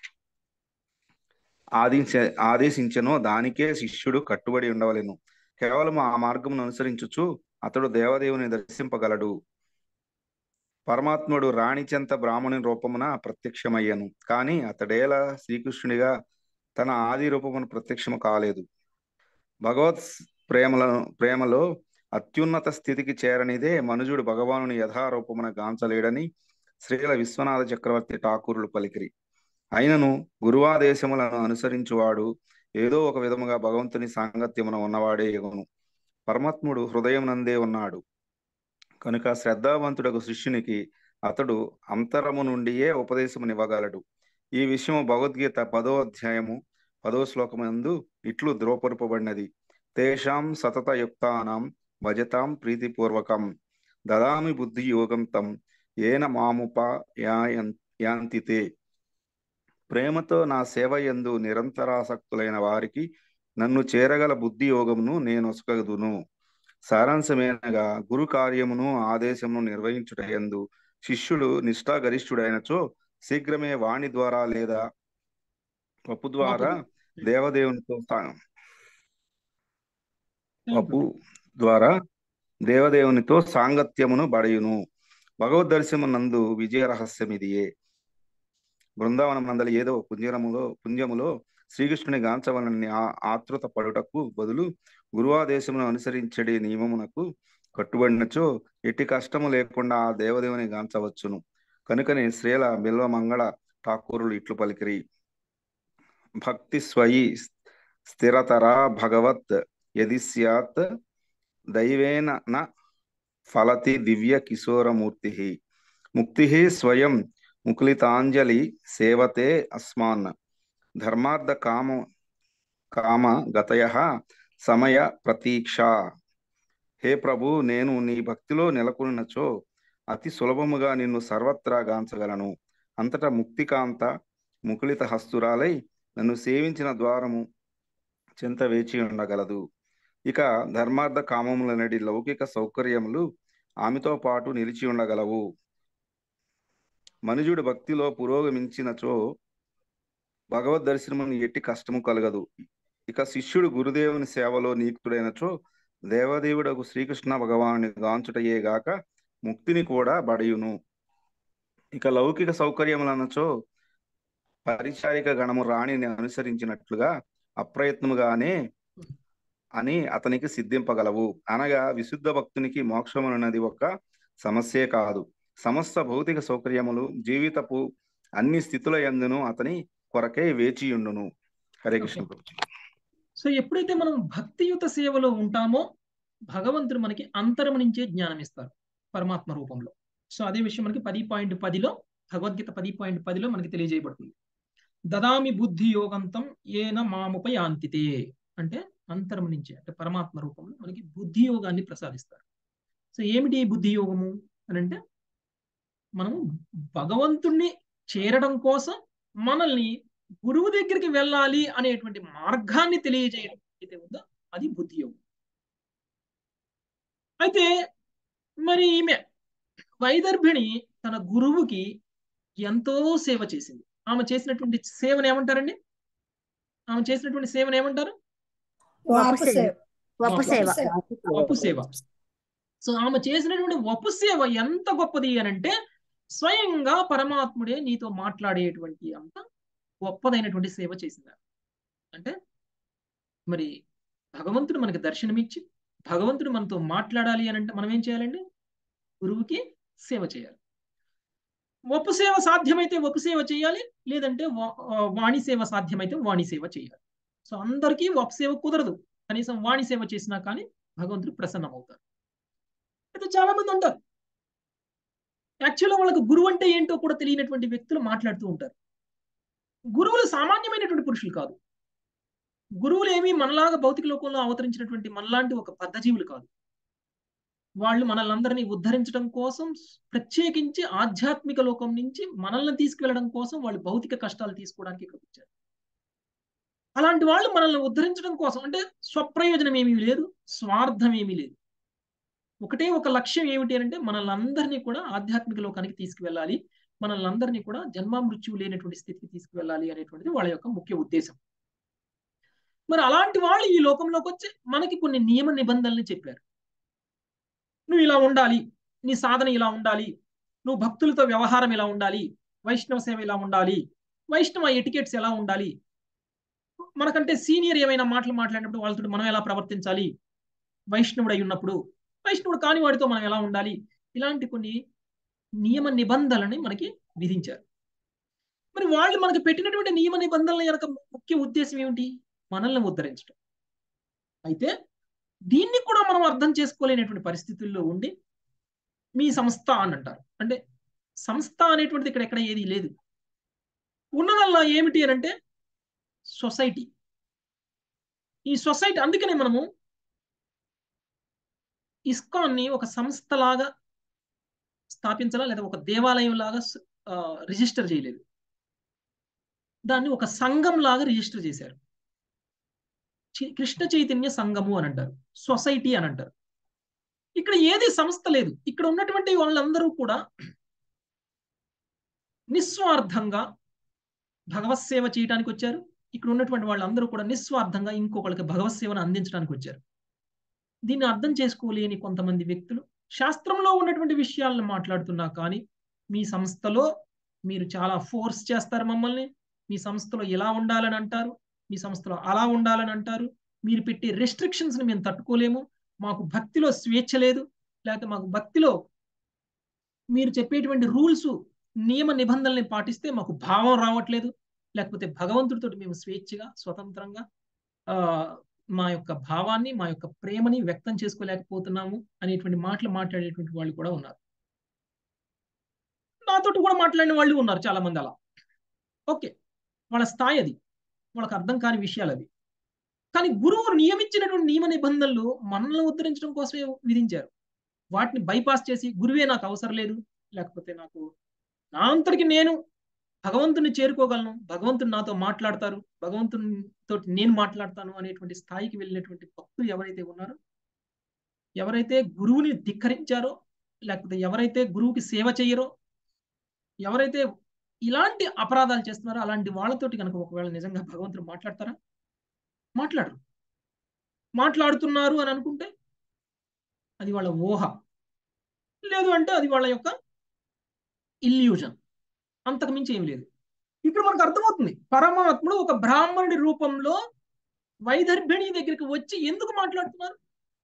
ఆదేశ ఆదేశించనో దానికే శిష్యుడు కట్టుబడి ఉండవలెను. కేవలం ఆ మార్గమును అనుసరించుచు అతడు దేవదేవుని దర్శింపగలడు. పరమాత్ముడు రాణిచెంత బ్రాహ్మణుని రూపమున ప్రత్యక్షమయ్యను. కానీ అతడేలా శ్రీకృష్ణుడిగా తన ఆది రూపమును ప్రత్యక్షము కాలేదు. భగవత్ ప్రేమలను ప్రేమలో అత్యున్నత స్థితికి చేరనిదే మనుజుడు భగవానుని యథారూపమున గాంచలేడని శ్రీల విశ్వనాథ చక్రవర్తి ఠాకూరులు పలికిరి. అయినను గురువాదేశములను అనుసరించువాడు ఏదో ఒక విధముగా భగవంతుని సాంగత్యమున ఉన్నవాడే ఎగును. పరమాత్ముడు హృదయం నందే ఉన్నాడు కనుక శ్రద్ధావంతుడకు శిష్యునికి అతడు అంతరము నుండియే ఉపదేశమునివ్వగలడు. ఈ విషయము భగవద్గీత పదో అధ్యాయము పదో శ్లోకమందు ఇట్లు ద్రోపరుపబడినది. తేషాం సతత యుక్తానాం భజతాం ప్రీతిపూర్వకం దదామి బుద్ధి యోగం తం ఏన మాముప యాంతితే. ప్రేమతో నా సేవ యందు నిరంతరాసక్తులైన వారికి నన్ను చేరగల బుద్ధి యోగమును నేను ఒసగదును. సారాంశమేనగా గురు కార్యమును ఆదేశమును నిర్వహించుట యందు శిష్యుడు నిష్ఠాగరిష్ఠుడైనచో శీఘ్రమే వాణి ద్వారా లేదా వపు ద్వారా దేవదేవునితో వపు ద్వారా దేవదేవునితో సాంగత్యమును బడయును. భగవద్ దర్శనమునందు విజయ రహస్యం ఇదియే. బృందావనం నందలి ఏదో పుంజరములో పుంజములో శ్రీకృష్ణుని గాంచవలని ఆ ఆతృత పడుటకు బదులు గురువాదేశమును అనుసరించడి నియమమునకు కట్టుబడినచో ఎట్టి కష్టము లేకుండా ఆ దేవదేవుని గాంచవచ్చును. కనుకనే శ్రీల బిల్వ మంగళ ఠాకూరులు ఇట్లు పలికిరి. భక్తి స్వయి స్థిరతరా భగవత్ యది స్యాత్ దైవేన న ఫలతి దివ్య కిశోరమూర్తి ముక్తి స్వయం ముకులితాంజలి సేవతే అస్మాన్ ధర్మార్థ కామ కామ గతయ సమయ ప్రతీక్ష. హే ప్రభు, నేను నీ భక్తిలో నెలకొన్నచో అతి సులభముగా నిన్ను సర్వత్రా గాంచగలను. అంతటా ముక్తికాంత ముకులిత హస్తురాలై నన్ను సేవించిన ద్వారము చెంత వేచి ఉండగలదు. ఇక ధర్మార్థ కామములనడి లౌకిక సౌకర్యములు ఆమెతో పాటు నిలిచి ఉండగలవు. మనుజుడు భక్తిలో పురోగమించినచో భగవద్ దర్శనమును ఎట్టి కష్టము కలగదు. ఇక శిష్యుడు గురుదేవుని సేవలో నియుక్తుడైనచో దేవదేవుడకు శ్రీకృష్ణ భగవానుని గాంచుటయే గాక ముక్తిని కూడా బడయును. ఇక లౌకిక సౌకర్యములనచో పరిచారిక గణము రాణిని అనుసరించినట్లుగా అప్రయత్నముగానే అని అతనికి సిద్ధింపగలవు. అనగా విశుద్ధ భక్తునికి మోక్షమునది ఒక సమస్యే కాదు, సమస్త భౌతిక సౌకర్యములు జీవితపు అన్ని స్థితుల యందును అతని కొరకే వేచియుండును. హరే కృష్ణ. సో ఎప్పుడైతే మనం భక్తియుత సేవలో ఉంటామో భగవంతుడు మనకి అంతరం నుంచే జ్ఞానం ఇస్తారు పరమాత్మ రూపంలో. సో అదే విషయం మనకి పది పాయింట్ పదిలో భగవద్గీత పది పాయింట్ పదిలో మనకి తెలియజేయబడుతుంది. దదామి బుద్ధి యోగంతం ఏన మాముపై యాంతితే అంటే అంతరం నుంచే అంటే పరమాత్మ రూపంలో మనకి బుద్ధి యోగాన్ని ప్రసాదిస్తారు. సో ఏమిటి బుద్ధి యోగము అని అంటే మనము భగవంతుణ్ణి చేరడం కోసం మనల్ని గురువు దగ్గరికి వెళ్ళాలి అనేటువంటి మార్గాన్ని తెలియజేయడం అయితే ఉందో అది బుద్ధి యోగం. అయితే మరి ఈమె వైదర్భిణి తన గురువుకి ఎంతో సేవ చేసింది. ఆమె చేసినటువంటి సేవను ఏమంటారండి? ఆమె చేసినటువంటి సేవను ఏమంటారు? వాపు సేవ. వపు సేవ వపు సేవ. సో ఆమె చేసినటువంటి వపు సేవ ఎంత గొప్పది అని అంటే స్వయంగా పరమాత్ముడే నీతో మాట్లాడేటువంటి అంత గొప్పదైనటువంటి సేవ చేసింది. అంటే మరి భగవంతుడు మనకి దర్శనమిచ్చి భగవంతుడు మనతో మాట్లాడాలి అని అంటే మనం ఏం చేయాలండి? గురువుకి సేవ చేయాలి. వపు సేవ సాధ్యమైతే వపు సేవ చేయాలి, లేదంటే వాణి సేవ సాధ్యమైతే వాణి సేవ చేయాలి. సో అందరికీ వపు సేవ కుదరదు, కనీసం వాణి సేవ చేసినా కానీ భగవంతుడు ప్రసన్నం అవుతారు. అయితే చాలా మంది అంటారు యాక్చువల్గా వాళ్ళకి గురువు అంటే ఏంటో కూడా తెలియనటువంటి వ్యక్తులు మాట్లాడుతూ ఉంటారు. గురువులు సామాన్యమైనటువంటి పురుషులు కాదు. గురువులు ఏమీ మనలాగా భౌతిక లోకంలో అవతరించినటువంటి మనలాంటి ఒక బద్ధజీవులు కాదు. వాళ్ళు మనల్ని ఉద్ధరించడం కోసం ప్రత్యేకించి ఆధ్యాత్మిక లోకం నుంచి మనల్ని తీసుకువెళ్ళడం కోసం వాళ్ళు భౌతిక కష్టాలు తీసుకోవడానికి ఇక్కడికి వచ్చారు. అలాంటి వాళ్ళు మనల్ని ఉద్ధరించడం కోసం, అంటే స్వప్రయోజనం ఏమీ లేదు, స్వార్థం ఏమీ లేదు. ఒకటే ఒక లక్ష్యం ఏమిటి అంటే మనల్ని అందరినీ కూడా ఆధ్యాత్మిక లోకానికి తీసుకువెళ్ళాలి, మనల్ని అందరినీ కూడా జన్మ మృత్యువు లేనటువంటి స్థితికి తీసుకువెళ్ళాలి అనేటువంటిది వాళ్ళ యొక్క ముఖ్య ఉద్దేశం. మరి అలాంటి వాళ్ళు ఈ లోకంలోకి వచ్చి మనకి కొన్ని నియమ నిబంధనలు చెప్పారు. నువ్వు ఇలా ఉండాలి, నీ సాధన ఇలా ఉండాలి, నువ్వు భక్తులతో వ్యవహారం ఇలా ఉండాలి, వైష్ణవ సేవ ఇలా ఉండాలి, వైష్ణవ ఎటికెట్స్ ఎలా ఉండాలి, మనకంటే సీనియర్ ఏమైనా మాటలు మాట్లాడినప్పుడు వాళ్ళతో మనం ఎలా ప్రవర్తించాలి, వైష్ణవుడు అయి ఉన్నప్పుడు వైష్ణవుడు కాని వాడితో మనం ఎలా ఉండాలి, ఇలాంటి కొన్ని నియమ నిబంధనలని మనకి విధించారు. మరి వాళ్ళు మనకి పెట్టినటువంటి నియమ నిబంధనల యొక్క ముఖ్య ఉద్దేశం ఏమిటి? మనల్ని ఉద్ధరించడం. అయితే దీన్ని కూడా మనం అర్థం చేసుకోలేనటువంటి పరిస్థితుల్లో ఉండి మీ సంస్థ అని అంటారు. అంటే సంస్థ అనేటువంటిది ఇక్కడ ఎక్కడ ఏది లేదు. ఉన్నదల్లా ఏమిటి అని అంటే సొసైటీ. ఈ సొసైటీ, అందుకనే మనము ఇస్కాన్ని ఒక సంస్థలాగా స్థాపించాలా లేదా ఒక దేవాలయం లాగా రిజిస్టర్ చేయలేదు. దాన్ని ఒక సంఘం లాగా రిజిస్టర్ చేశారు. కృష్ణ చైతన్య సంఘము అని అంటారు, సొసైటీ అని అంటారు. ఇక్కడ ఏది సంస్థ లేదు. ఇక్కడ ఉన్నటువంటి వాళ్ళందరూ కూడా నిస్వార్థంగా భగవత్ సేవ చేయడానికి వచ్చారు. ఇక్కడ ఉన్నటువంటి వాళ్ళందరూ కూడా నిస్వార్థంగా ఇంకొకరికి భగవత్ సేవను అందించడానికి వచ్చారు. దీన్ని అర్థం చేసుకోలేని కొంతమంది వ్యక్తులు శాస్త్రంలో ఉన్నటువంటి విషయాలను మాట్లాడుతున్నా కానీ మీ సంస్థలో మీరు చాలా ఫోర్స్ చేస్తారు మమ్మల్ని, మీ సంస్థలో ఎలా ఉండాలని అంటారు, మీ సంస్థలో అలా ఉండాలని అంటారు, మీరు పెట్టే రెస్ట్రిక్షన్స్ ని మేము తట్టుకోలేము, మాకు భక్తిలో స్వేచ్ఛ లేదు, లేకపోతే మాకు భక్తిలో మీరు చెప్పేటువంటి రూల్స్ నియమ నిబంధనల్ని పాటిస్తే మాకు భావం రావట్లేదు, లేకపోతే భగవంతుడితో మేము స్వేచ్ఛగా స్వతంత్రంగా ఆ మా యొక్క భావాన్ని మా యొక్క ప్రేమని వ్యక్తం చేసుకోలేకపోతున్నాము అనేటువంటి మాటలు మాట్లాడేటువంటి వాళ్ళు కూడా ఉన్నారు. నాతోటి కూడా మాట్లాడిన వాళ్ళు ఉన్నారు చాలా మంది. అలా ఓకే, వాళ్ళ స్థాయి అది, వాళ్ళకి అర్థం కాని విషయాలు అవి. కానీ గురువు నియమించినటువంటి నియమ నిబంధనలు మనల్ని ఉద్ధరించడం కోసమే విధించారు. వాటిని బైపాస్ చేసి గురువే నాకు అవసరం లేదు, లేకపోతే నాకు నా అంతటికి నేను భగవంతుని చేరుకోగలను, భగవంతుని నాతో మాట్లాడతారు, భగవంతునితో నేను మాట్లాడతాను అనేటువంటి స్థాయికి వెళ్ళినటువంటి భక్తులు ఎవరైతే ఉన్నారో, ఎవరైతే గురువుని ధిక్కరించారో, లేకపోతే ఎవరైతే గురువుకి సేవ చేయరో, ఎవరైతే ఇలాంటి అపరాధాలు చేస్తున్నారో అలాంటి వాళ్ళతోటి కనుక ఒకవేళ నిజంగా భగవంతుడు మాట్లాడతారా? మాట్లాడరు. మాట్లాడుతున్నారు అని అనుకుంటే అది వాళ్ళ ఊహ, లేదు అంటే అది వాళ్ళ యొక్క ఇల్యూజన్, అంతకు మించి ఏం లేదు. ఇక్కడ మనకు అర్థమవుతుంది పరమాత్ముడు ఒక బ్రాహ్మణుడి రూపంలో వైదర్భిణి దగ్గరికి వచ్చి ఎందుకు మాట్లాడుతున్నారు?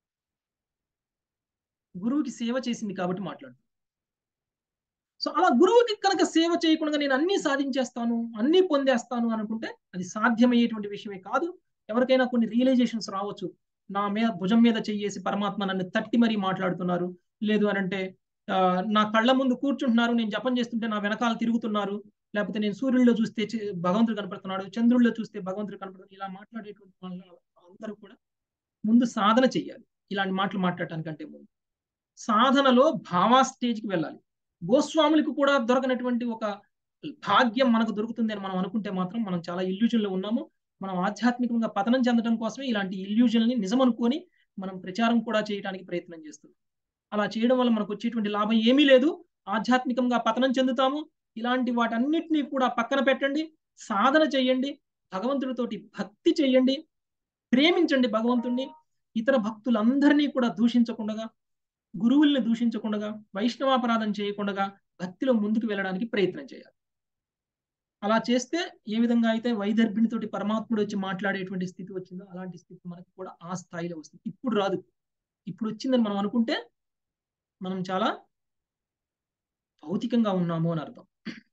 గురువుకి సేవ చేసింది కాబట్టి మాట్లాడుతున్నారు. సో అలా గురువుకి కనుక సేవ చేయకుండా నేను అన్ని సాధించేస్తాను, అన్ని పొందేస్తాను అనుకుంటే అది సాధ్యమయ్యేటువంటి విషయమే కాదు. ఎవరికైనా కొన్ని రియలైజేషన్స్ రావచ్చు, నా మీద భుజం మీద చెయ్యేసి పరమాత్మ నన్ను తట్టి మరీ మాట్లాడుతున్నారు, లేదు అని అంటే నా కళ్ళ ముందు కూర్చుంటున్నారు, నేను జపం చేస్తుంటే నా వెనకాల తిరుగుతున్నారు, లేకపోతే నేను సూర్యుడిలో చూస్తే భగవంతుడు కనపడుతున్నాడు, చంద్రుడిలో చూస్తే భగవంతుడు కనపడుతున్నాడు, ఇలా మాట్లాడేటువంటి వాళ్ళ అందరూ కూడా ముందు సాధన చెయ్యాలి. ఇలాంటి మాటలు మాట్లాడటానికంటే ముందు సాధనలో భావా స్టేజ్కి వెళ్ళాలి. గోస్వాములకు కూడా దొరకనటువంటి ఒక భాగ్యం మనకు దొరుకుతుంది అని మనం అనుకుంటే మాత్రం మనం చాలా ఇల్యూజన్లో ఉన్నాము. మనం ఆధ్యాత్మికంగా పతనం చెందడం కోసమే ఇలాంటి ఇల్యూజన్ని నిజం అనుకొని మనం ప్రచారం కూడా చేయడానికి ప్రయత్నం చేస్తున్నాం. అలా చేయడం వల్ల మనకు వచ్చేటువంటి లాభం ఏమీ లేదు. ఆధ్యాత్మికంగా పతనం చెందుతాము. ఇలాంటి వాటన్నిటినీ కూడా పక్కన పెట్టండి, సాధన చేయండి, భగవంతుడితోటి భక్తి చేయండి, ప్రేమించండి భగవంతుడిని. ఇతర భక్తులందరినీ కూడా దూషించకుండా, గురువుల్ని దూషించకుండా, వైష్ణవాపరాధం చేయకుండా భక్తిలో ముందుకు వెళ్ళడానికి ప్రయత్నం చేయాలి. అలా చేస్తే ఏ విధంగా అయితే వైదర్భినితోటి పరమాత్ముడు వచ్చి మాట్లాడేటువంటి స్థితి వచ్చిందో అలాంటి స్థితి మనకు కూడా ఆ స్థాయిలో వస్తుంది. ఇప్పుడు రాదు. ఇప్పుడు వచ్చిందని మనం అనుకుంటే మనం చాలా భౌతికంగా ఉన్నాము అని అర్థం.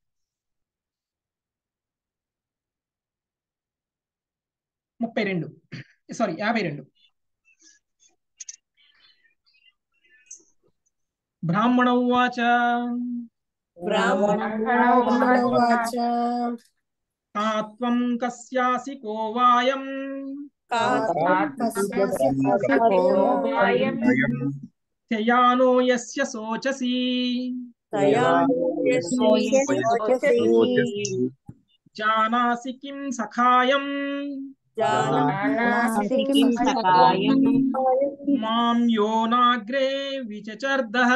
ముప్పై రెండు సారీ యాభై రెండు బ్రాహ్మణ ఉవాచ బ్రాహ్మణోవాచ తాత్వం కస్యాసి కోవాయం త్యయానో యస్య శోచసి జానాసి కిం సఖాయం మాం యోనాగ్రే విచచర్దః.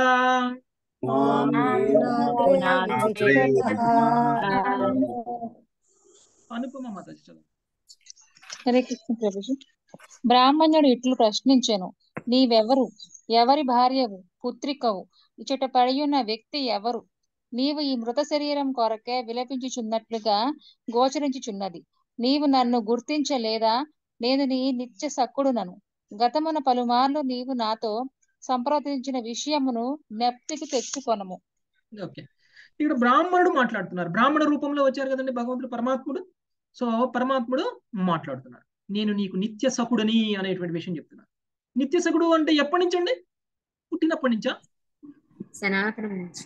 అనుపమ మాతాజీ చదువు. హరే కృష్ణ ప్రభుజీ. బ్రాహ్మణుడు ఇట్లు ప్రశ్నించెను, నీవెవరు? ఎవరి భార్యవు, పుత్రికవు? ఇచ్చట పడియున్న వ్యక్తి ఎవరు? నీవు ఈ మృత శరీరం కొరకే విలపించుచున్నట్లుగా గోచరించుచున్నది. నీవు నన్ను గుర్తించలేదా? నేను నీ నిత్య సక్కుడునను. గతమున పలుమార్లు నీవు నాతో సంప్రదించిన విషయమును జ్ఞప్తికి తెచ్చుకొనము. ఓకే, ఇక్కడ బ్రాహ్మణుడు మాట్లాడుతున్నారు. బ్రాహ్మణ రూపంలో వచ్చారు కదండి భగవంతుడు పరమాత్ముడు. సో పరమాత్ముడు మాట్లాడుతున్నాడు, నేను నీకు నిత్య సకుడని అనేటువంటి విషయం చెప్తున్నాను. నిత్య సకుడు అంటే ఎప్పటి నుంచి అండి? పుట్టినప్పటి నుంచా? సనాతనం నుంచి.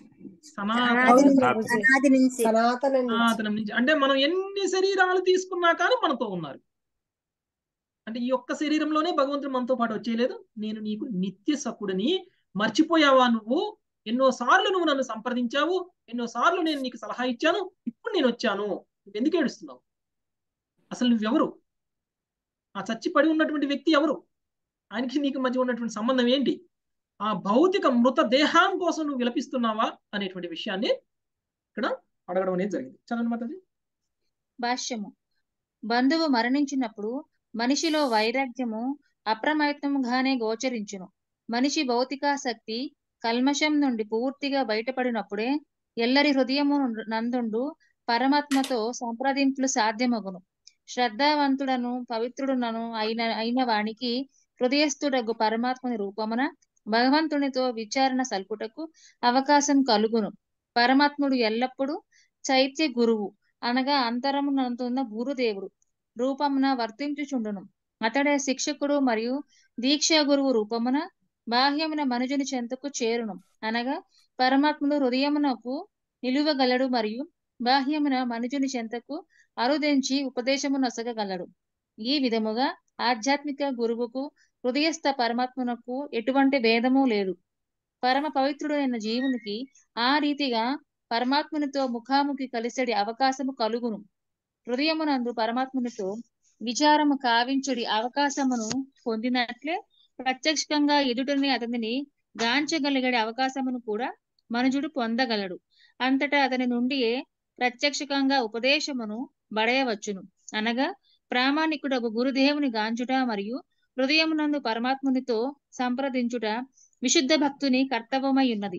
సనాతనం నుంచి అంటే మనం ఎన్ని శరీరాలు తీసుకున్నా కానీ మనతో ఉన్నారు. అంటే ఈ ఒక్క శరీరంలోనే భగవంతుడు మనతో పాటు వచ్చేయలేదు. నేను నీకు నిత్య సకుడని. మర్చిపోయావా నువ్వు? ఎన్నో సార్లు నువ్వు నన్ను సంప్రదించావు, ఎన్నో సార్లు నేను నీకు సలహా ఇచ్చాను, ఇప్పుడు నేను వచ్చాను. నువ్వు ఎందుకు ఏడుస్తున్నావు? అసలు నువ్వెవరు? ఆ చచ్చి పడి ఉన్నటువంటి వ్యక్తి ఎవరు? ఆయనకి నీకు మధ్య ఉన్నటువంటి సంబంధం ఏంటి? ఆ భౌతిక మృత దేహం కోసం నువ్వు విలపిస్తున్నావా అనేటువంటి విషయాన్ని ఇక్కడ అడగడం అనేది జరిగింది. చదవండి మాతాజీ. భాష్యము. బంధువు మరణించినప్పుడు మనిషిలో వైరాగ్యము అప్రమత్తముగానే గోచరించును. మనిషి భౌతికాసక్తి కల్మషం నుండి పూర్తిగా బయటపడినప్పుడే ఎల్లరి హృదయము నందుండు పరమాత్మతో సంప్రదింపులు సాధ్యమగును. శ్రద్ధావంతుడను పవిత్రుడునను అయిన అయిన వానికి హృదయస్థుడగు పరమాత్మని రూపమున భగవంతునితో విచారణ సల్పుటకు అవకాశం కలుగును. పరమాత్ముడు ఎల్లప్పుడూ చైత్య గురువు అనగా అంతరమునందున్న గురుదేవుడు రూపమున వర్తించుచుండును. అతడే శిక్షకుడు మరియు దీక్షా గురువు రూపమున బాహ్యమున మనుజుని చెంతకు చేరును. అనగా పరమాత్ముడు హృదయమునకు నిలువగలడు మరియు బాహ్యమున మనుజుని చెంతకు అరుదించి ఉపదేశము నొసగగలడు. ఈ విధముగా ఆధ్యాత్మిక గురువుకు హృదయస్థ పరమాత్మనకు ఎటువంటి భేదము లేదు. పరమ పవిత్రుడైన జీవునికి ఆ రీతిగా పరమాత్మునితో ముఖాముఖి కలిసడి అవకాశము కలుగును. హృదయమునందు పరమాత్మునితో విచారము కావించుడి అవకాశమును పొందినట్లే ప్రత్యక్షంగా ఎదుటని అతనిని గాంచగలిగడి అవకాశమును కూడా మనుజుడు పొందగలడు. అంతటా అతని నుండి ప్రత్యక్షంగా ఉపదేశమును బడయవచ్చును. అనగా ప్రామాణికుడగు గురుదేవుని గాంచుట మరియు హృదయమునందు పరమాత్మునితో సంప్రదించుట విశుద్ధ భక్తుని కర్తవ్యమై ఉన్నది.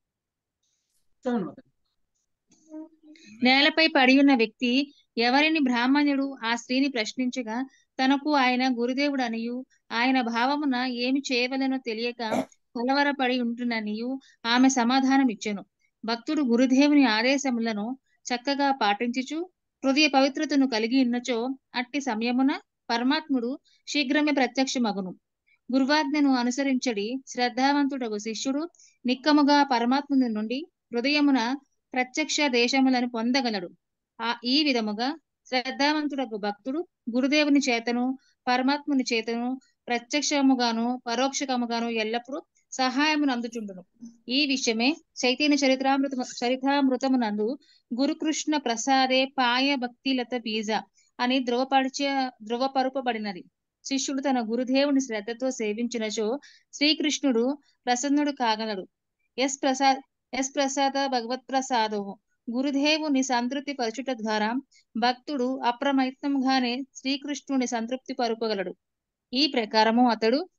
నేలపై పడి ఉన్న వ్యక్తి ఎవరిని బ్రాహ్మణుడు ఆ స్త్రీని ప్రశ్నించగా తనకు ఆయన గురుదేవుడు అనియు ఆయన భావమున ఏమి చేయవలనో తెలియక కలవరపడి ఉంటున్ననియు ఆమె సమాధానం ఇచ్చెను. భక్తుడు గురుదేవుని ఆదేశములను చక్కగా పాటించుచు హృదయ పవిత్రతను కలిగి ఉన్నచో అట్టి సమయమున పరమాత్ముడు శీఘ్రమే ప్రత్యక్షమగును. గురువాజ్ఞను అనుసరించడి శ్రద్ధావంతుడగు శిష్యుడు నిక్కముగా పరమాత్ముని నుండి హృదయమున ప్రత్యక్ష దేశములను పొందగలడు. ఆ ఈ విధముగా శ్రద్ధావంతుడగు భక్తుడు గురుదేవుని చేతను పరమాత్ముని చేతను ప్రత్యక్షముగాను పరోక్షముగాను ఎల్లప్పుడూ సహాయమును అందుచుండును. ఈ విషయమే చైతన్య చరిత్రామృత చరితామృతమునందు గురుకృష్ణ ప్రసాదే పాయ భక్తిలత బీజ అని ధ్రువపరిచ ధ్రువపరుపబడినది. శిష్యుడు తన గురుదేవుని శ్రద్ధతో సేవించినచో శ్రీకృష్ణుడు ప్రసన్నుడు కాగలడు. ఎస్ ప్రసాద్ ఎస్ ప్రసాద భగవత్ ప్రసాదో గురుదేవుని సంతృప్తి పరచుట ద్వారా భక్తుడు అప్రమత్తంగానే శ్రీకృష్ణుని సంతృప్తి పరుపగలడు. ఈ ప్రకారము అతడు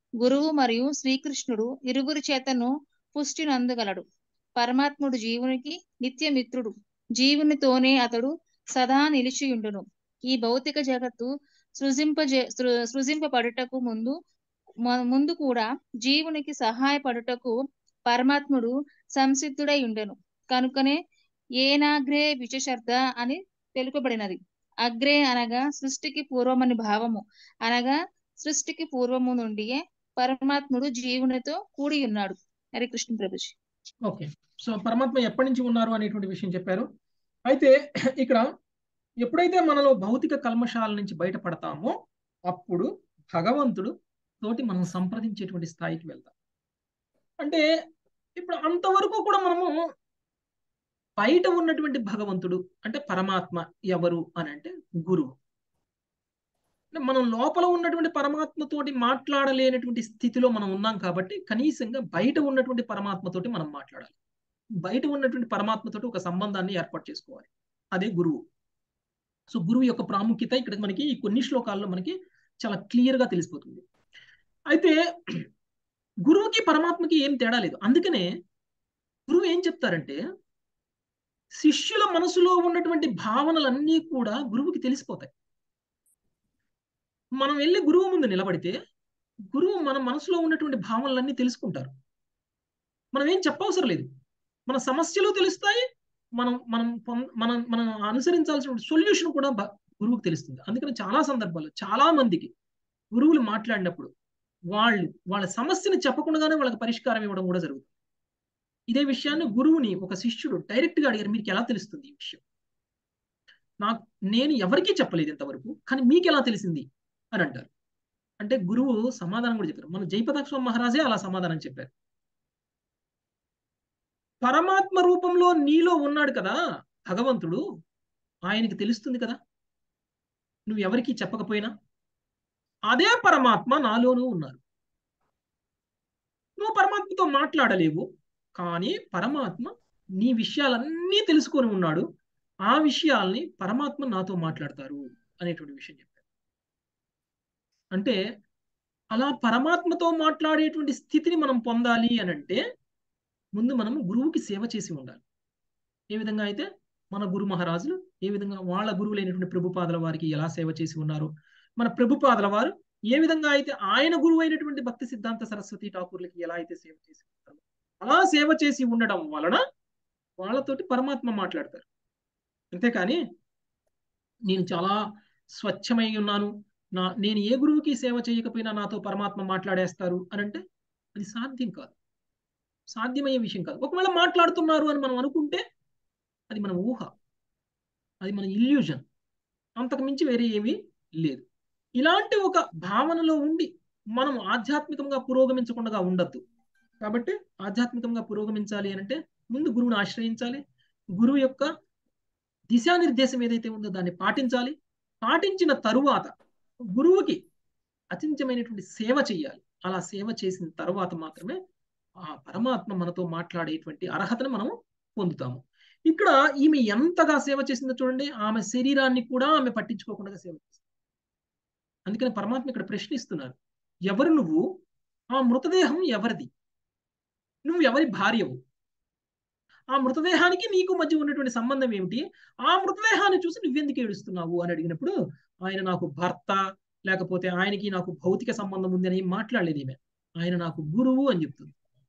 గురువు మరియు శ్రీకృష్ణుడు ఇరువురి చేతను పుష్టిని అందగలడు. పరమాత్ముడు జీవునికి నిత్య మిత్రుడు. జీవునితోనే అతడు సదా నిలిచియుండును. ఈ భౌతిక జగత్తు సృజింపజే సృ- సృజింపబడుటకు ముందు మ- ముందు కూడా జీవునికి సహాయపడుటకు పరమాత్ముడు సంసిద్ధుడై ఉండెను. కనుకనే ఏనాగ్రే విశేషార్థ అని తెలుపబడినది. అగ్రే అనగా సృష్టికి పూర్వమని భావము. అనగా సృష్టికి పూర్వము నుండియే పరమాత్ముడు జీవునితో కూడి ఉన్నాడు. హరే కృష్ణ ప్రభుజీ. ఓకే, సో పరమాత్మ ఎప్పటి నుంచి ఉన్నారు అనేటువంటి విషయం చెప్పారు. అయితే ఇక్కడ ఎప్పుడైతే మనలో భౌతిక కల్మషాల నుంచి బయటపడతామో అప్పుడు భగవంతుడు తోటి మనం సంప్రదించేటువంటి స్థాయికి వెళ్తాం. అంటే ఇప్పుడు అంతవరకు కూడా మనము బయట ఉన్నటువంటి భగవంతుడు అంటే పరమాత్మ ఎవరు అని అంటే గురువు. అంటే మనం లోపల ఉన్నటువంటి పరమాత్మతోటి మాట్లాడలేనటువంటి స్థితిలో మనం ఉన్నాం కాబట్టి కనీసంగా బయట ఉన్నటువంటి పరమాత్మతోటి మనం మాట్లాడాలి. బయట ఉన్నటువంటి పరమాత్మతోటి ఒక సంబంధాన్ని ఏర్పాటు చేసుకోవాలి. అదే గురువు. సో గురువు యొక్క ప్రాముఖ్యత ఇక్కడ మనకి ఈ కొన్ని శ్లోకాల్లో మనకి చాలా క్లియర్ గా తెలిసిపోతుంది. అయితే గురువుకి పరమాత్మకి ఏం తేడా లేదు. అందుకనే గురువు ఏం చెప్తారంటే శిష్యుల మనసులో ఉన్నటువంటి భావనలన్నీ కూడా గురువుకి తెలిసిపోతాయి. మనం వెళ్ళి గురువు ముందు నిలబడితే గురువు మన మనసులో ఉన్నటువంటి భావనలన్నీ తెలుసుకుంటారు. మనం ఏం చెప్పవసరం లేదు. మన సమస్యలు తెలుస్తాయి. మనం మనం పొం- మనం మనం అనుసరించాల్సిన సొల్యూషన్ కూడా బ- గురువుకు తెలుస్తుంది. అందుకని చాలా సందర్భాల్లో చాలా మందికి గురువులు మాట్లాడినప్పుడు వాళ్ళు వాళ్ళ సమస్యని చెప్పకుండానే వాళ్ళకి పరిష్కారం ఇవ్వడం కూడా జరుగుతుంది. ఇదే విషయాన్ని గురువుని ఒక శిష్యుడు డైరెక్ట్ గా అడిగారు, మీకు ఎలా తెలుస్తుంది ఈ విషయం? నాకు నేను ఎవరికీ చెప్పలేదు ఇంతవరకు, కానీ మీకు ఎలా తెలిసింది అని అంటారు. అంటే గురువు సమాధానం కూడా చెప్పారు. మన జయపతాక్ష స్వామి మహారాజే అలా సమాధానం చెప్పారు. పరమాత్మ రూపంలో నీలో ఉన్నాడు కదా భగవంతుడు, ఆయనకి తెలుస్తుంది కదా నువ్వు ఎవరికి చెప్పకపోయినా. అదే పరమాత్మ నాలోనూ ఉన్నారు. నువ్వు పరమాత్మతో మాట్లాడలేవు, కానీ పరమాత్మ నీ విషయాలన్నీ తెలుసుకొని ఉన్నాడు. ఆ విషయాల్ని పరమాత్మ నాతో మాట్లాడతారు అనేటువంటి విషయం చెప్పారు. అంటే అలా పరమాత్మతో మాట్లాడేటువంటి స్థితిని మనం పొందాలి అని అంటే ముందు మనం గురువుకి సేవ చేసి ఉండాలి. ఏ విధంగా అయితే మన గురు మహారాజులు ఏ విధంగా వాళ్ళ గురువులైనటువంటి ప్రభుపాదుల వారికి ఎలా సేవ చేసి ఉన్నారు, మన ప్రభుపాదుల వారు ఏ విధంగా అయితే ఆయన గురువు అయినటువంటి భక్తి సిద్ధాంత సరస్వతి ఠాకూర్లకి ఎలా అయితే సేవ చేసి ఉంటారో అలా సేవ చేసి ఉండడం వలన వాళ్ళతోటి పరమాత్మ మాట్లాడతారు. అంతేకాని నేను చాలా స్వచ్ఛమై ఉన్నాను, నా నేను ఏ గురువుకి సేవ చేయకపోయినా నాతో పరమాత్మ మాట్లాడేస్తారు అని అంటే అది సాధ్యం కాదు, సాధ్యమయ్యే విషయం కాదు. ఒకవేళ మాట్లాడుతున్నారు అని మనం అనుకుంటే అది మన ఊహ, అది మన ఇల్యూజన్, అంతకు మించి వేరే ఏమీ లేదు. ఇలాంటి ఒక భావనలో ఉండి మనం ఆధ్యాత్మికంగా పురోగమించకుండా ఉండద్దు. కాబట్టి ఆధ్యాత్మికంగా పురోగమించాలి అని అంటే ముందు గురువుని ఆశ్రయించాలి. గురువు యొక్క దిశానిర్దేశం ఏదైతే ఉందో దాన్ని పాటించాలి. పాటించిన తరువాత గురువుకి అత్యంతమైనటువంటి సేవ చేయాలి. అలా సేవ చేసిన తరువాత మాత్రమే ఆ పరమాత్మ మనతో మాట్లాడేటువంటి అర్హతను మనం పొందుతాము. ఇక్కడ ఈమె ఎంతగా సేవ చేసిందో చూడండి. ఆమె శరీరాన్ని కూడా ఆమె పట్టించుకోకుండా సేవ చేస్తుంది. అందుకని పరమాత్మ ఇక్కడ ప్రశ్నిస్తున్నారు, ఎవరు నువ్వు? ఆ మృతదేహం ఎవరిది? నువ్వు ఎవరి భార్యవు? ఆ మృతదేహానికి నీకు మధ్య ఉన్నటువంటి సంబంధం ఏమిటి? ఆ మృతదేహాన్ని చూసి నువ్వెందుకు ఏడుస్తున్నావు అని అడిగినప్పుడు ఆయన నాకు భర్త, లేకపోతే ఆయనకి నాకు భౌతిక సంబంధం ఉంది అని మాట్లాడలేదు ఈమె. ఆయన నాకు గురువు అని చెప్తుంది.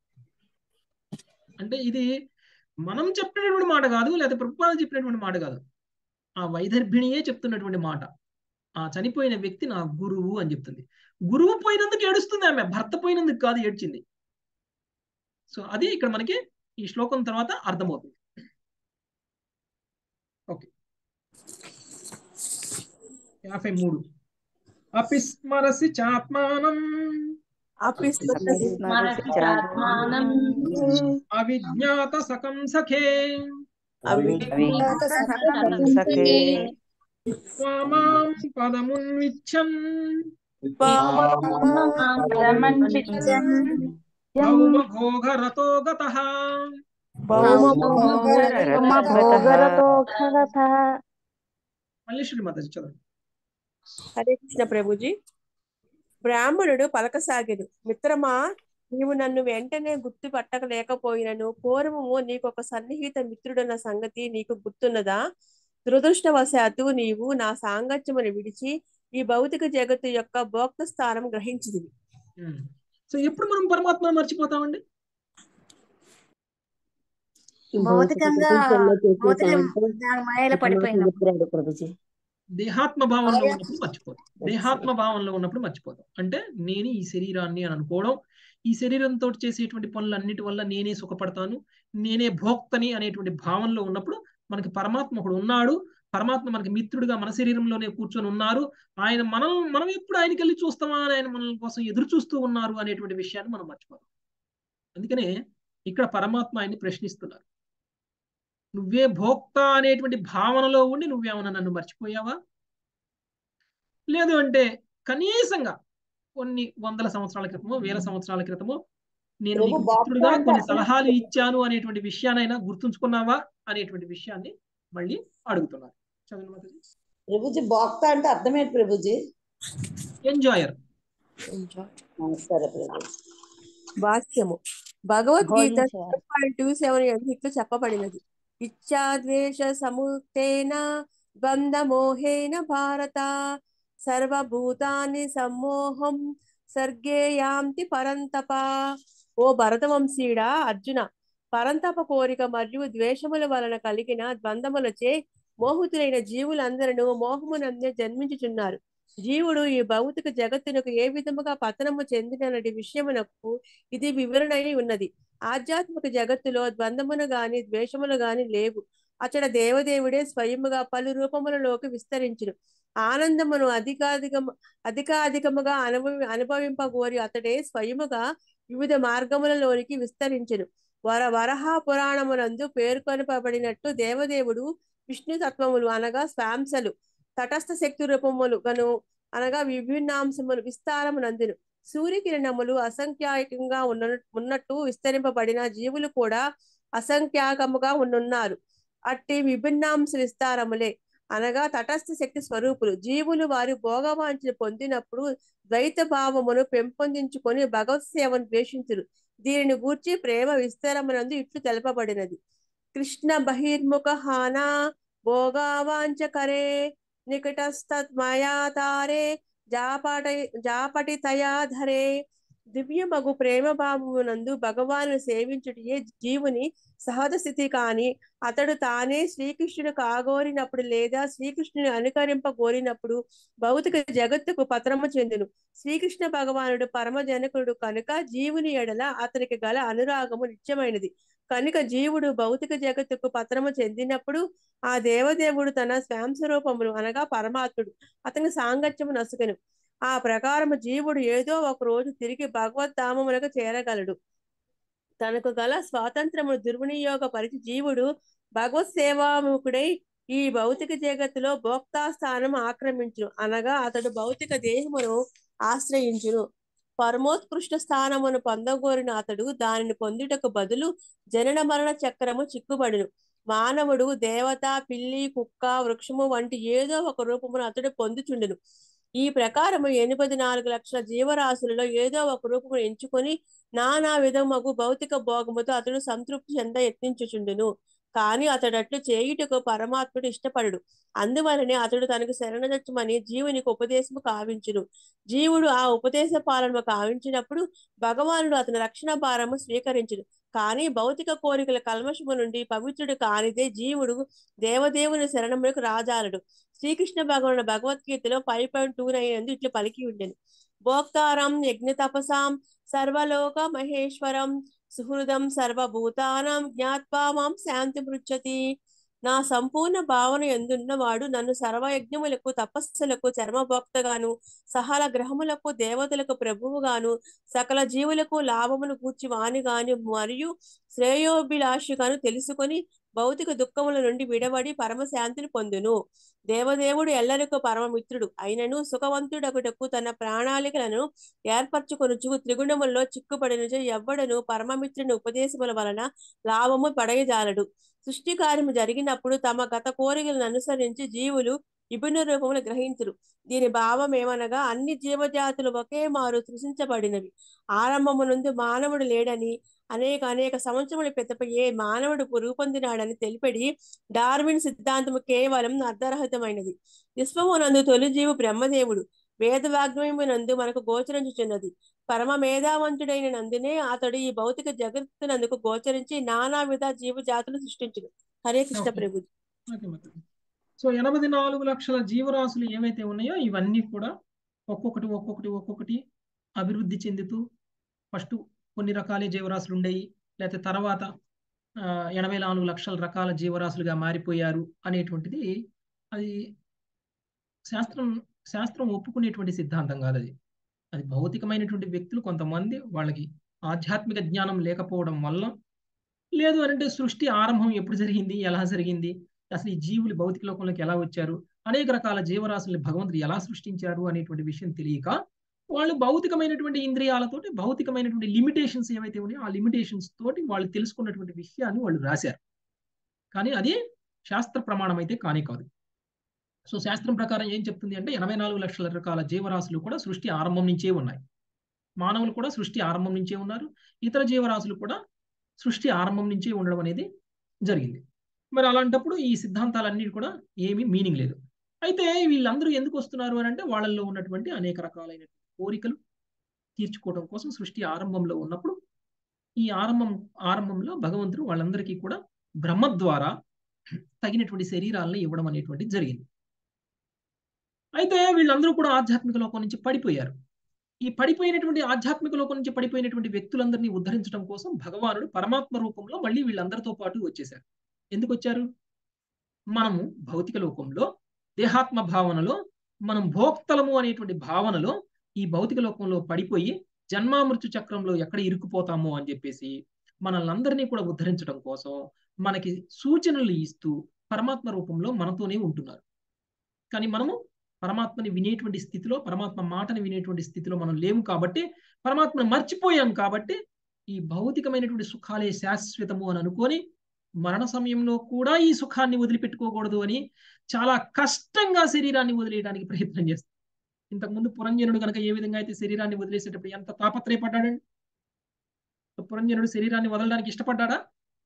అంటే ఇది మనం చెప్పినటువంటి మాట కాదు, లేదా ప్రభుపాదులు చెప్పినటువంటి మాట కాదు, ఆ వైదర్భిణియే చెప్తున్నటువంటి మాట. ఆ చనిపోయిన వ్యక్తి నా గురువు అని చెప్తుంది. గురువు పోయినందుకు ఏడుస్తుంది ఆమె, భర్త పోయినందుకు కాదు ఏడ్చింది. సో అది ఇక్కడ మనకి ఈ శ్లోకం తర్వాత అర్థమవుతుంది. ఓకే, యాభై మూడు. అపిస్మరసి చాత్మానం అవిజ్ఞాత సకం సఖే స్వామాం పదమున్విచ్చన్ భౌమభోగరతో గతః. మల్లేశ్వరి మాతాజీ చదవండి. హరే కృష్ణ ప్రభుజీ. బ్రాహ్మణుడు పలకసాగెను. మిత్రమా, నీవు నన్ను వెంటనే గుర్తు పట్టలేకపోయినను పూర్వము నీకు ఒక సన్నిహిత మిత్రుడన్న సంగతి నీకు గుర్తున్నదా? దురదృష్టవశాత్తు నీవు నా సాంగత్యమును విడిచి ఈ భౌతిక జగత్తు యొక్క భోక్త స్థానం గ్రహించింది. సో ఎప్పుడు మనం పరమాత్మను మర్చిపోతామండి? భౌతికంగా భౌతికం దాని మాయలో పడిపోయినప్పుడు ప్రభుజీ దేహాత్మ భావంలో ఉన్నప్పుడు మర్చిపోతాం. దేహాత్మ భావంలో ఉన్నప్పుడు మర్చిపోతాం అంటే నేను ఈ శరీరాన్ని అని అనుకోవడం, ఈ శరీరంతో చేసేటువంటి పనులన్నిటి వల్ల నేనే సుఖపడతాను, నేనే భోక్తని అనేటువంటి భావంలో ఉన్నప్పుడు మనకి పరమాత్మ ఒకడు ఉన్నాడు, పరమాత్మ మనకి మిత్రుడిగా మన శరీరంలోనే కూర్చొని ఉన్నారు, ఆయన మనం మనం ఎప్పుడు ఆయనకి వెళ్ళి చూస్తామా అని ఆయన మన కోసం ఎదురు చూస్తూ ఉన్నారు అనేటువంటి విషయాన్ని మనం మర్చిపోతాం. అందుకనే ఇక్కడ పరమాత్మ ఆయన్ని ప్రశ్నిస్తున్నారు, నువ్వే భోక్త అనేటువంటి భావనలో ఉండి నువ్వేమన్నా నన్ను మర్చిపోయావా? లేదు అంటే కనీసంగా కొన్ని వందల సంవత్సరాల క్రితమో వేల సంవత్సరాల క్రితమో నేను నీకు మిత్రుడిగా కొన్ని సలహాలు ఇచ్చాను అనేటువంటి విషయానైనా గుర్తుంచుకున్నావా అనేటువంటి విషయాన్ని మళ్ళీ అడుగుతున్నారు. చదువు మాతాజీ. ప్రభుజీ భోక్త అంటే అర్థమేంటి ప్రభుజీ? ఎంజాయర్. సరే ప్రభు. వాక్యము భగవద్గీత పాయింట్ టూ సెవెన్ ఇట్లు చెప్పబడినది. ఇచ్ఛాద్వేష సముక్తేన బంధమోహేన భారత సర్వభూతాన్ని సమ్మోహం సర్గే యాంతి పరంతప. ఓ భరతవంశీయుడా అర్జున, పరంతప కోరిక మరియు ద్వేషముల వలన కలిగిన ద్వంద్వములచే మోహితులైన జీవులందరూ మోహమునందే జన్మించుచున్నారు. జీవుడు ఈ భౌతిక జగత్తునకు ఏ విధముగా పతనము చెందినటి విషయమునకు ఇది వివరణ ఉన్నది. ఆధ్యాత్మిక జగత్తులో ద్వంద్వమును గాని ద్వేషములు గాని లేవు. అచట దేవదేవుడే స్వయముగా పలు రూపములలోకి విస్తరించును. ఆనందమును అధికాధికము అధికాధికముగా అనుభవి అనుభవింపగోరి అతడే స్వయముగా వివిధ మార్గములలోనికి విస్తరించును. వర వరహ పురాణమునందు పేర్కొనబడినట్టు దేవదేవుడు విష్ణు తత్వములు అనగా స్వాంశలు, తటస్థ శక్తి రూపములు గను అనగా విభిన్నాంశములు విస్తారమునందును. సూర్యకిరణములు అసంఖ్యాకంగా ఉన్న ఉన్నట్టు విస్తరింపబడిన జీవులు కూడా అసంఖ్యాకముగా ఉన్నున్నారు. అట్టి విభిన్నాంశ విస్తారములే అనగా తటస్థ శక్తి స్వరూపులు. జీవులు వారి భోగవాంఛను పొందినప్పుడు ద్వైత భావమును పెంపొందించుకొని భగవత్ సేవను ద్వేషించురు. దీనిని గూర్చి ప్రేమ విస్తారమునందు ఇట్లు తెలపబడినది. కృష్ణ బహిర్ముఖ హానా భోగావాంఛకరే నికటస్తత్మయాతారే జాపటి జాపటితయాధరే. దివ్యమగు ప్రేమ భావమునందు భగవాను సేవించుటయే జీవుని సహజ స్థితి కాని అతడు తానే శ్రీకృష్ణుడు కాగోరినప్పుడు లేదా శ్రీకృష్ణుని అనుకరింపగోరినప్పుడు భౌతిక జగత్తుకు పతనము చెందును. శ్రీకృష్ణ భగవానుడు పరమ జనకుడు కనుక జీవుని ఎడల అతనికి గల అనురాగము నిత్యమైనది. కనుక జీవుడు భౌతిక జగత్తుకు పతనము చెందినప్పుడు ఆ దేవదేవుడు తన స్వాంశరూపమును అనగా పరమాత్ముడు అతని సాంగత్యము నసుకను. ఆ ప్రకారము జీవుడు ఏదో ఒక రోజు తిరిగి భగవద్ధామములకు చేరగలడు. తనకు గల స్వాతంత్రమును దుర్వినియోగ పరిచి జీవుడు భగవత్ సేవాముఖుడై ఈ భౌతిక జగత్తులో భోక్తా స్థానం ఆక్రమించును అనగా అతడు భౌతిక దేహమును ఆశ్రయించును. పరమోత్కృష్ట స్థానమును పొందగోరిన అతడు దానిని పొందుటకు బదులు జనన మరణ చక్రము చిక్కుబడును. మానవుడు దేవత, పిల్లి, కుక్క, వృక్షము వంటి ఏదో ఒక రూపమును అతడు పొందుచుండును. ఈ ప్రకారము ఎనిమిది నాలుగు లక్షల జీవరాశులలో ఏదో ఒక రూపమును ఎంచుకొని నానా విధమగు భౌతిక భోగముతో అతడు సంతృప్తి చెంద యత్నించుచుండును. కానీ అతడు అట్లు చేయుటకు పరమాత్ముడు ఇష్టపడుడు. అందువలనే అతడు తనకు శరణజొచ్చమని జీవునికి ఉపదేశము కావించును. జీవుడు ఆ ఉపదేశ పాలనము కావించినప్పుడు భగవానుడు అతని రక్షణ భారము స్వీకరించును. కానీ భౌతిక కోరికల కల్మషము నుండి పవిత్రుడు కానిదే జీవుడు దేవదేవుని శరణములకు రాజాలడు. శ్రీకృష్ణ భగవానుడు భగవద్గీతలో ఫైవ్ పాయింట్ టూ నైన్ ఇట్లు పలికి ఉండెను. భోక్తారం యజ్ఞ తపసాం సర్వలోక మహేశ్వరం సుహృదం సర్వభూతానం జ్ఞాత్వా మాం శాంతి మృచ్చతి. నా సంపూర్ణ భావన ఎందున్నవాడు నన్ను సర్వయజ్ఞములకు తపస్సులకు చర్మభోక్తగాను సహల గ్రహములకు దేవతలకు ప్రభువుగాను సకల జీవులకు లాభమును గూర్చి వానిగాను మరియు శ్రేయోభిలాషిగాను తెలుసుకొని భౌతిక దుఃఖముల నుండి విడబడి పరమశాంతిని పొందును. దేవదేవుడు ఎల్లరికూ పరమమిత్రుడు అయినను సుఖవంతుడగుటకు తన ప్రణాళికలను ఏర్పరచుకొనుచు త్రిగుణములలో చిక్కుపడిన ఎవ్వడను పరమమిత్రుని ఉపదేశముల వలన లాభము పడయజాలడు. సృష్టి కార్యము జరిగినప్పుడు తమ గత కోరికలను అనుసరించి జీవులు విభిన్న రూపములు గ్రహించురు. దీని భావం ఏమనగా అన్ని జీవజాతులు ఒకే మారు సృష్టించబడినవి. ఆరంభము నుండి మానవుడు లేడని, అనేక అనేక సంవత్సరముల పిదప ఏ మానవుడు రూపొందినాడని తెలిపడి డార్విన్ సిద్ధాంతము కేవలం అర్ధరహితమైనది. విశ్వమునందు తొలి జీవు బ్రహ్మదేవుడు. వేదవాగ్మయమునందు మనకు గోచరించుచున్నది. పరమ మేధావంతుడైన నందునే అతడు ఈ భౌతిక జగత్తునందుకు గోచరించి నానా విధ జీవజాతులు సృష్టించును. హరే కృష్ణ ప్రభుజీ. సో ఎనభై నాలుగు లక్షల జీవరాశులు ఏవైతే ఉన్నాయో ఇవన్నీ కూడా ఒక్కొక్కటి ఒక్కొక్కటి ఒక్కొక్కటి అభివృద్ధి చెందుతూ ఫస్ట్ కొన్ని రకాల జీవరాశులు ఉండేవి, లేకపోతే తర్వాత ఎనభై నాలుగు లక్షల రకాల జీవరాశులుగా మారిపోయారు అనేటువంటిది అది శాస్త్రం శాస్త్రం ఒప్పుకునేటువంటి సిద్ధాంతం కాదు. అది అది భౌతికమైనటువంటి వ్యక్తులు కొంతమంది వాళ్ళకి ఆధ్యాత్మిక జ్ఞానం లేకపోవడం వల్ల, లేదు అంటే సృష్టి ఆరంభం ఎప్పుడు జరిగింది, ఎలా జరిగింది, అసలు ఈ జీవులు భౌతిక లోకంలోకి ఎలా వచ్చారు, అనేక రకాల జీవరాశుల్ని భగవంతుడు ఎలా సృష్టించారు అనేటువంటి విషయం తెలియక వాళ్ళు భౌతికమైనటువంటి ఇంద్రియాలతోటి భౌతికమైనటువంటి లిమిటేషన్స్ ఏవైతే ఉన్నాయో ఆ లిమిటేషన్స్ తోటి వాళ్ళు తెలుసుకున్నటువంటి విషయాన్ని వాళ్ళు రాశారు. కానీ అది శాస్త్ర ప్రమాణం అయితే కానే కాదు. సో శాస్త్రం ప్రకారం ఏం చెప్తుంది అంటే ఎనభై నాలుగు లక్షల రకాల జీవరాశులు కూడా సృష్టి ఆరంభం నుంచే ఉన్నాయి. మానవులు కూడా సృష్టి ఆరంభం నుంచే ఉన్నారు, ఇతర జీవరాశులు కూడా సృష్టి ఆరంభం నుంచే ఉండడం అనేది జరిగింది. మరి అలాంటప్పుడు ఈ సిద్ధాంతాలన్నీ కూడా ఏమీ మీనింగ్ లేదు. అయితే వీళ్ళందరూ ఎందుకు వస్తున్నారు అని అంటే వాళ్ళల్లో ఉన్నటువంటి అనేక రకాలైన కోరికలు తీర్చుకోవడం కోసం సృష్టి ఆరంభంలో ఉన్నప్పుడు ఈ ఆరంభం ఆరంభంలో భగవంతుడు వాళ్ళందరికీ కూడా బ్రహ్మ ద్వారా తగినటువంటి శరీరాలను ఇవ్వడం అనేటువంటిది జరిగింది. అయితే వీళ్ళందరూ కూడా ఆధ్యాత్మిక లోకం నుంచి పడిపోయారు. ఈ పడిపోయినటువంటి ఆధ్యాత్మిక లోకం నుంచి పడిపోయినటువంటి వ్యక్తులందరినీ ఉద్ధరించడం కోసం భగవానుడు పరమాత్మ రూపంలో మళ్ళీ వీళ్ళందరితో పాటు వచ్చేశారు. ఎందుకు వచ్చారు? మనము భౌతిక లోకంలో దేహాత్మ భావనలో మనం భోక్తలము అనేటువంటి భావనలో ఈ భౌతిక లోకంలో పడిపోయి జన్మామృత్యు చక్రంలో ఎక్కడ ఇరుక్కుపోతామో అని చెప్పేసి మనల్ని అందరినీ కూడా ఉద్ధరించడం కోసం మనకి సూచనలు ఇస్తూ పరమాత్మ రూపంలో మనతోనే ఉంటున్నారు. కానీ మనము పరమాత్మని వినేటువంటి స్థితిలో, పరమాత్మ మాటని వినేటువంటి స్థితిలో మనం లేము కాబట్టి, పరమాత్మను మర్చిపోయాం కాబట్టి ఈ భౌతికమైనటువంటి సుఖాలే శాశ్వతము అని అనుకొని మరణ సమయంలో కూడా ఈ సుఖాన్ని వదిలిపెట్టుకోకూడదు అని చాలా కష్టంగా శరీరాన్ని వదిలేయడానికి ప్రయత్నం చేస్తాం. ఇంతకుముందు పురంజనుడు కనుక ఏ విధంగా అయితే శరీరాన్ని వదిలేసేటప్పుడు ఎంత తాపత్రయపడ్డాడండి? పురంజనుడు శరీరాన్ని వదలడానికి ఇష్టపడ్డా?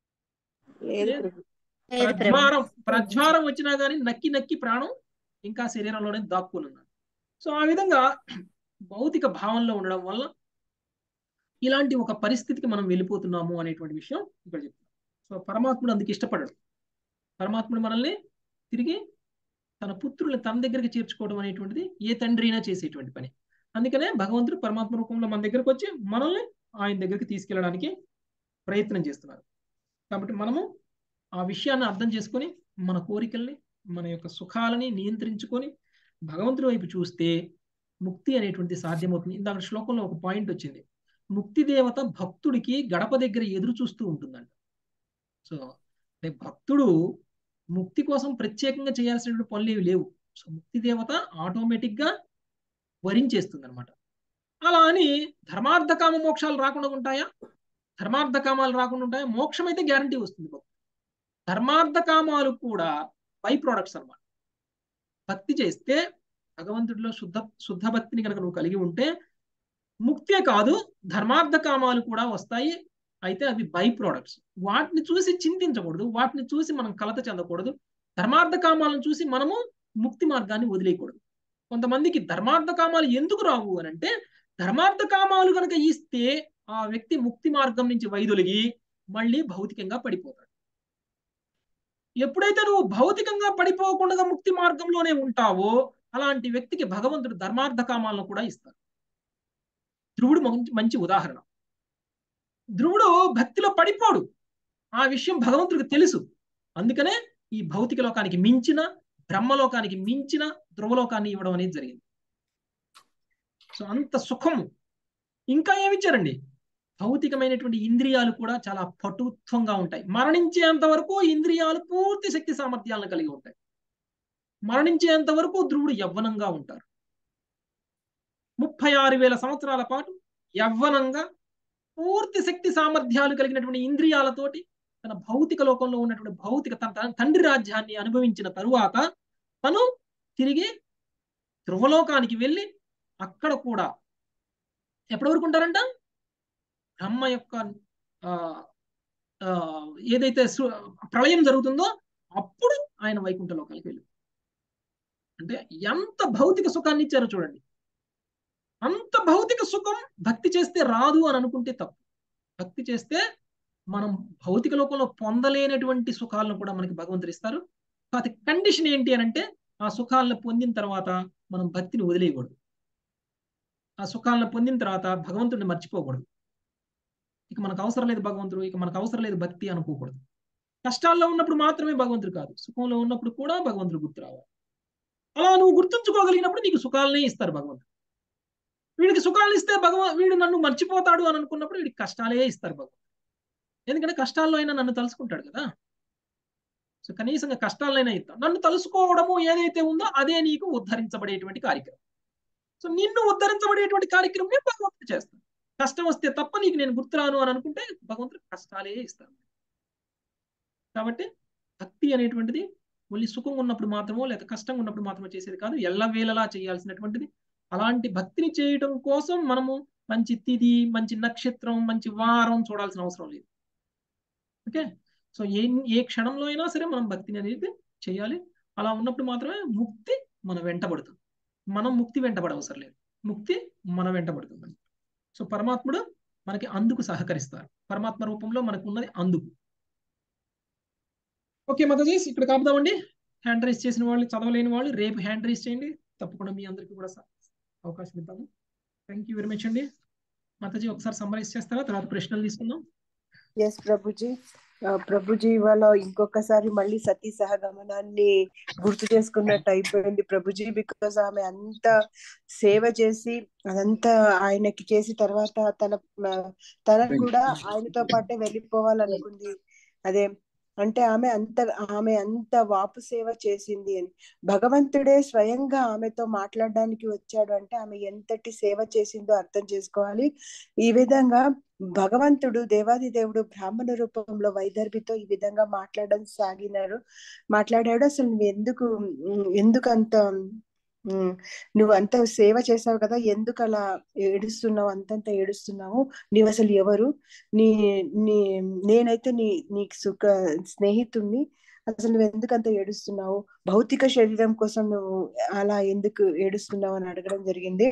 ప్రజ్వారం ప్రజ్వారం వచ్చినా కానీ నక్కి నక్కి ప్రాణం ఇంకా శరీరంలోనే దాక్కుని ఉన్నాడు. సో ఆ విధంగా భౌతిక భావంలో ఉండడం వల్ల ఇలాంటి ఒక పరిస్థితికి మనం వెళ్ళిపోతున్నాము అనేటువంటి విషయం ఇక్కడ చెప్తున్నాం. సో పరమాత్ముడు అందుకు ఇష్టపడడు. పరమాత్ముడు మనల్ని తిరిగి తన పుత్రుల్ని తన దగ్గరికి చేర్చుకోవడం అనేటువంటిది ఏ తండ్రి అయినా చేసేటువంటి పని. అందుకనే భగవంతుడు పరమాత్మ రూపంలో మన దగ్గరకు వచ్చి మనల్ని ఆయన దగ్గరికి తీసుకెళ్ళడానికి ప్రయత్నం చేస్తున్నారు. కాబట్టి మనము ఆ విషయాన్ని అర్థం చేసుకొని మన కోరికల్ని, మన యొక్క సుఖాలని నియంత్రించుకొని భగవంతుడి వైపు చూస్తే ముక్తి అనేటువంటి సాధ్యమవుతుంది. ఇందాక శ్లోకంలో ఒక పాయింట్ వచ్చింది, ముక్తి దేవత భక్తుడికి గడప దగ్గర ఎదురు చూస్తూ ఉంటుందంట. సో అంటే భక్తుడు ముక్తి కోసం ప్రత్యేకంగా చేయాల్సినటువంటి పనులు ఏవి లేవు. సో ముక్తి దేవత ఆటోమేటిక్ గా వరించేస్తుంది అనమాట. అలా అని ధర్మార్థ కామ మోక్షాలు రాకుండా ఉంటాయా? ధర్మార్థ కామాలు రాకుండా ఉంటాయా? మోక్షం అయితే గ్యారంటీ వస్తుంది. ధర్మార్థ కామాలు కూడా బై ప్రోడక్ట్స్ అన్నమాట. భక్తి చేస్తే భగవంతుడిలో శుద్ధ శుద్ధ భక్తిని కనుక నువ్వు కలిగి ఉంటే ముక్తే కాదు ధర్మార్థ కామాలు కూడా వస్తాయి. అయితే అవి బై ప్రోడక్ట్స్. వాటిని చూసి చింతించకూడదు, వాటిని చూసి మనం కలత చెందకూడదు. ధర్మార్థ కామాలను చూసి మనము ముక్తి మార్గాన్ని వదిలేయకూడదు. కొంతమందికి ధర్మార్థ కామాలు ఎందుకు రావు అని అంటే, ధర్మార్థ కామాలు కనుక ఇస్తే ఆ వ్యక్తి ముక్తి మార్గం నుంచి వైదొలిగి మళ్ళీ భౌతికంగా పడిపోతాడు. ఎప్పుడైతే నువ్వు భౌతికంగా పడిపోకుండా ముక్తి మార్గంలోనే ఉంటావో అలాంటి వ్యక్తికి భగవంతుడు ధర్మార్థ కామాలను కూడా ఇస్తాడు. ధ్రువుడు మంచి మంచి ఉదాహరణ. ధ్రువుడు భక్తిలో పడిపోడు, ఆ విషయం భగవంతుడికి తెలుసు. అందుకనే ఈ భౌతిక లోకానికి మించిన, బ్రహ్మలోకానికి మించిన ధ్రువలోకాన్ని ఇవ్వడం అనేది జరిగింది. సో అంత సుఖము. ఇంకా ఏమిచ్చారండి? భౌతికమైనటువంటి ఇంద్రియాలు కూడా చాలా పటుత్వంగా ఉంటాయి. మరణించేంత వరకు ఇంద్రియాలు పూర్తి శక్తి సామర్థ్యాలను కలిగి ఉంటాయి. మరణించేంత వరకు ధ్రువుడు యవ్వనంగా ఉంటారు. ముప్పై ఆరు వేల సంవత్సరాల పాటు యవ్వనంగా పూర్తి శక్తి సామర్థ్యాలు కలిగినటువంటి ఇంద్రియాలతోటి తన భౌతిక లోకంలో ఉన్నటువంటి భౌతిక తన తండ్రి రాజ్యాన్ని అనుభవించిన తరువాత తను తిరిగి ధ్రువలోకానికి వెళ్ళి అక్కడ కూడా ఎప్పటి వరకు ఉంటారంట? బ్రహ్మ యొక్క ఆ ఏదైతే ప్రళయం జరుగుతుందో అప్పుడు ఆయన వైకుంఠ లోకానికి వెళ్ళి, అంటే ఎంత భౌతిక సుఖాన్ని ఇచ్చారో చూడండి. అంత భౌతిక సుఖం భక్తి చేస్తే రాదు అని అనుకుంటే తప్పు. భక్తి చేస్తే మనం భౌతిక లోకంలో పొందలేనటువంటి సుఖాలను కూడా మనకి భగవంతుడు ఇస్తారు. కాకపోతే కండిషన్ ఏంటి అని అంటే ఆ సుఖాలను పొందిన తర్వాత మనం భక్తిని వదిలేయకూడదు. ఆ సుఖాలను పొందిన తర్వాత భగవంతుడిని మర్చిపోకూడదు. ఇక మనకు అవసరం లేదు భగవంతుడు, ఇక మనకు అవసరం లేదు భక్తి అనుకోకూడదు. కష్టాల్లో ఉన్నప్పుడు మాత్రమే భగవంతుడు కాదు, సుఖంలో ఉన్నప్పుడు కూడా భగవంతుడు గుర్తు రావాలి. అలా నువ్వు గుర్తుంచుకోగలిగినప్పుడు నీకు సుఖాలనే ఇస్తారు భగవంతుడు. వీడికి సుఖాలు ఇస్తే భగవాన్ వీడు నన్ను మర్చిపోతాడు అని అనుకున్నప్పుడు వీడికి కష్టాలే ఇస్తారు భగవంతుడు. ఎందుకంటే కష్టాల్లో అయినా నన్ను తలుసుకుంటాడు కదా. సో కనీసంగా కష్టాలైనా ఇస్తాం. నన్ను తలుసుకోవడము ఏదైతే ఉందో అదే నీకు ఉద్ధరించబడేటువంటి కార్యక్రమం. సో నిన్ను ఉద్ధరించబడేటువంటి కార్యక్రమం భగవంతుడు చేస్తాను. కష్టం వస్తే తప్ప నీకు నేను గుర్తురాను అని అనుకుంటే భగవంతుడు కష్టాలే ఇస్తాను. కాబట్టి భక్తి అనేటువంటిది మళ్ళీ సుఖం ఉన్నప్పుడు మాత్రమో లేదా కష్టంగా ఉన్నప్పుడు మాత్రమే చేసేది కాదు, ఎల్లవేళలా చేయాల్సినటువంటిది. అలాంటి భక్తిని చేయడం కోసం మనము మంచి తిథి, మంచి నక్షత్రం, మంచి వారం చూడాల్సిన అవసరం లేదు. ఓకే, సో ఏ ఏ క్షణంలో అయినా సరే మనం భక్తిని అనేది చేయాలి. అలా ఉన్నప్పుడు మాత్రమే ముక్తి మన వెంటబడుతుంది. మనం ముక్తి వెంటబడ అవసరం లేదు, ముక్తి మన వెంటబడుతుంది. సో పరమాత్ముడు మనకి అందుకు సహకరిస్తారు. పరమాత్మ రూపంలో మనకు ఉన్నది అందుకు. ఓకే మాతాజీ, ఇక్కడ కాపుదామండి. హ్యాండ్ రైజ్ చేసిన వాళ్ళు, చదవలేని వాళ్ళు రేపు హ్యాండ్ రైజ్ చేయండి. తప్పకుండా మీ అందరికీ కూడా అవకాశం ఇద్దాము. థ్యాంక్ యూ వెరీ మచ్ అండి. మాతాజీ ఒకసారి సమ్మరైజ్ చేస్తారా, తర్వాత ప్రశ్నలు తీసుకుందాం. ఎస్ ప్రభుజీ. ప్రభుజీ ఇవాళ ఇంకొకసారి మళ్ళీ సతీ సహగమనాన్ని గుర్తు చేసుకున్నట్టు అయిపోయింది ప్రభుజీ. బికాజ్ ఆమె అంత సేవ చేసి అదంతా ఆయనకి చేసి తర్వాత తన తనకు కూడా ఆయనతో పాటే వెళ్ళిపోవాలనుకుంది. అదే అంటే ఆమె అంత ఆమె అంత వాపు సేవ చేసింది అని. భగవంతుడే స్వయంగా ఆమెతో మాట్లాడడానికి వచ్చాడు అంటే ఆమె ఎంతటి సేవ చేసిందో అర్థం చేసుకోవాలి. ఈ విధంగా భగవంతుడు దేవాది దేవుడు బ్రాహ్మణ రూపంలో వైదర్భితో ఈ విధంగా మాట్లాడడం సాగినాడు మాట్లాడాడు అసలు నువ్వు ఎందుకు ఎందుకు అంత నువ్వు అంత సేవ చేసావు కదా, ఎందుకు అలా ఏడుస్తున్నావు, అంతంత ఏడుస్తున్నావు, నీవు అసలు ఎవరు, నీ నీ నేనైతే నీ నీకు సుఖ స్నేహితుణ్ణి, అసలు నువ్వు ఎందుకు అంత ఏడుస్తున్నావు, భౌతిక శరీరం కోసం నువ్వు అలా ఎందుకు ఏడుస్తున్నావు అని అడగడం జరిగింది.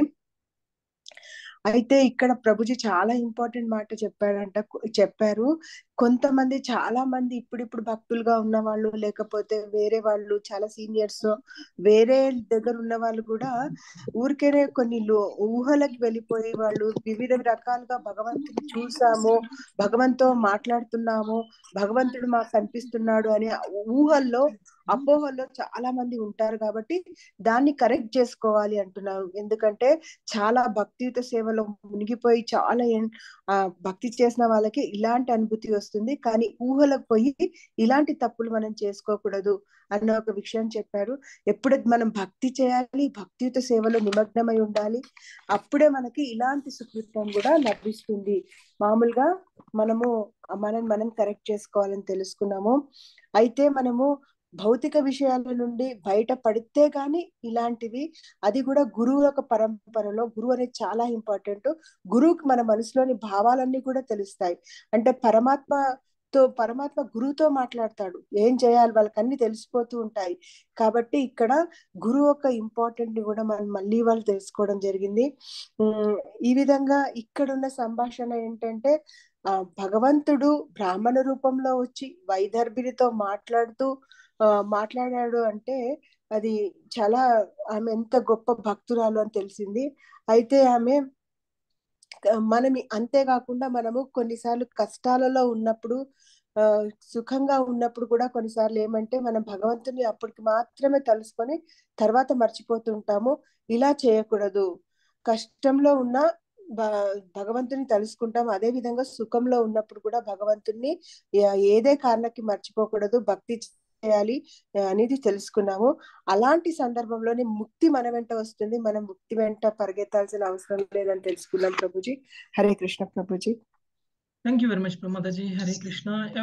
అయితే ఇక్కడ ప్రభుజీ చాలా ఇంపార్టెంట్ మాట చెప్పాడంట చెప్పారు కొంతమంది చాలా మంది ఇప్పుడిప్పుడు భక్తులుగా ఉన్న వాళ్ళు, లేకపోతే వేరే వాళ్ళు చాలా సీనియర్స్ వేరే దగ్గర ఉన్న వాళ్ళు కూడా ఊరికేనే కొన్ని ఊహలకి వెళ్ళిపోయి వాళ్ళు వివిధ రకాలుగా భగవంతుని చూసాము, భగవంతుతో మాట్లాడుతున్నాము, భగవంతుడు మాకు కనిపిస్తున్నాడు అనే ఊహల్లో అపోహల్లో చాలా మంది ఉంటారు. కాబట్టి దాన్ని కరెక్ట్ చేసుకోవాలి అంటున్నారు. ఎందుకంటే చాలా భక్తియుత సేవలో మునిగిపోయి చాలా ఆ భక్తి చేసిన వాళ్ళకి ఇలాంటి అనుభూతి వస్తుంది. కానీ ఊహలకు పోయి ఇలాంటి తప్పులు మనం చేసుకోకూడదు అన్న ఒక విషయం చెప్పారు. ఎప్పుడైతే మనం భక్తి చేయాలి, భక్తియుత సేవలో నిమగ్నమై ఉండాలి, అప్పుడే మనకి ఇలాంటి సుకృతం కూడా లభిస్తుంది. మామూలుగా మనము మనం మనం కరెక్ట్ చేసుకోవాలని తెలుసుకున్నాము. అయితే మనము భౌతిక విషయాల నుండి బయట పడితే గాని ఇలాంటివి, అది కూడా గురువు యొక్క పరంపరలో గురువు అనేది చాలా ఇంపార్టెంట్. గురువుకి మన మనసులోని భావాలన్నీ కూడా తెలుస్తాయి. అంటే పరమాత్మతో పరమాత్మ గురువుతో మాట్లాడతాడు, ఏం చేయాలి వాళ్ళకి అన్ని తెలిసిపోతూ ఉంటాయి. కాబట్టి ఇక్కడ గురువు యొక్క ఇంపార్టెంట్ ని కూడా మనం మళ్ళీ వాళ్ళు తెలుసుకోవడం జరిగింది. ఈ విధంగా ఇక్కడున్న సంభాషణ ఏంటంటే ఆ భగవంతుడు బ్రాహ్మణ రూపంలో వచ్చి వైదర్భినితో మాట్లాడుతూ ఆ మాట్లాడాడు అంటే అది చాలా ఆమె ఎంత గొప్ప భక్తురాలు అని తెలిసింది. అయితే ఆమె మనం అంతేకాకుండా మనము కొన్నిసార్లు కష్టాలలో ఉన్నప్పుడు ఆ సుఖంగా ఉన్నప్పుడు కూడా కొన్నిసార్లు ఏమంటే మనం భగవంతుని అప్పటికి మాత్రమే తలుసుకొని తర్వాత మర్చిపోతుంటాము. ఇలా చేయకూడదు. కష్టంలో ఉన్న భగవంతుని తలుసుకుంటాం, అదే విధంగా సుఖంలో ఉన్నప్పుడు కూడా భగవంతుని ఏదే కారణానికి మర్చిపోకూడదు, భక్తి చేయాలి అనేది తెలుసుకున్నాము. అలాంటి సందర్భంలోనే ముక్తి మన వెంట వస్తుంది, మనం ముక్తి వెంట పరిగెత్తాల్సిన అవసరం లేదని తెలుసుకున్నాం ప్రభుజీ. హరే కృష్ణ ప్రభుజీ. థ్యాంక్ యూ వెరీ మచ్ మాతాజీ. హరే కృష్ణ.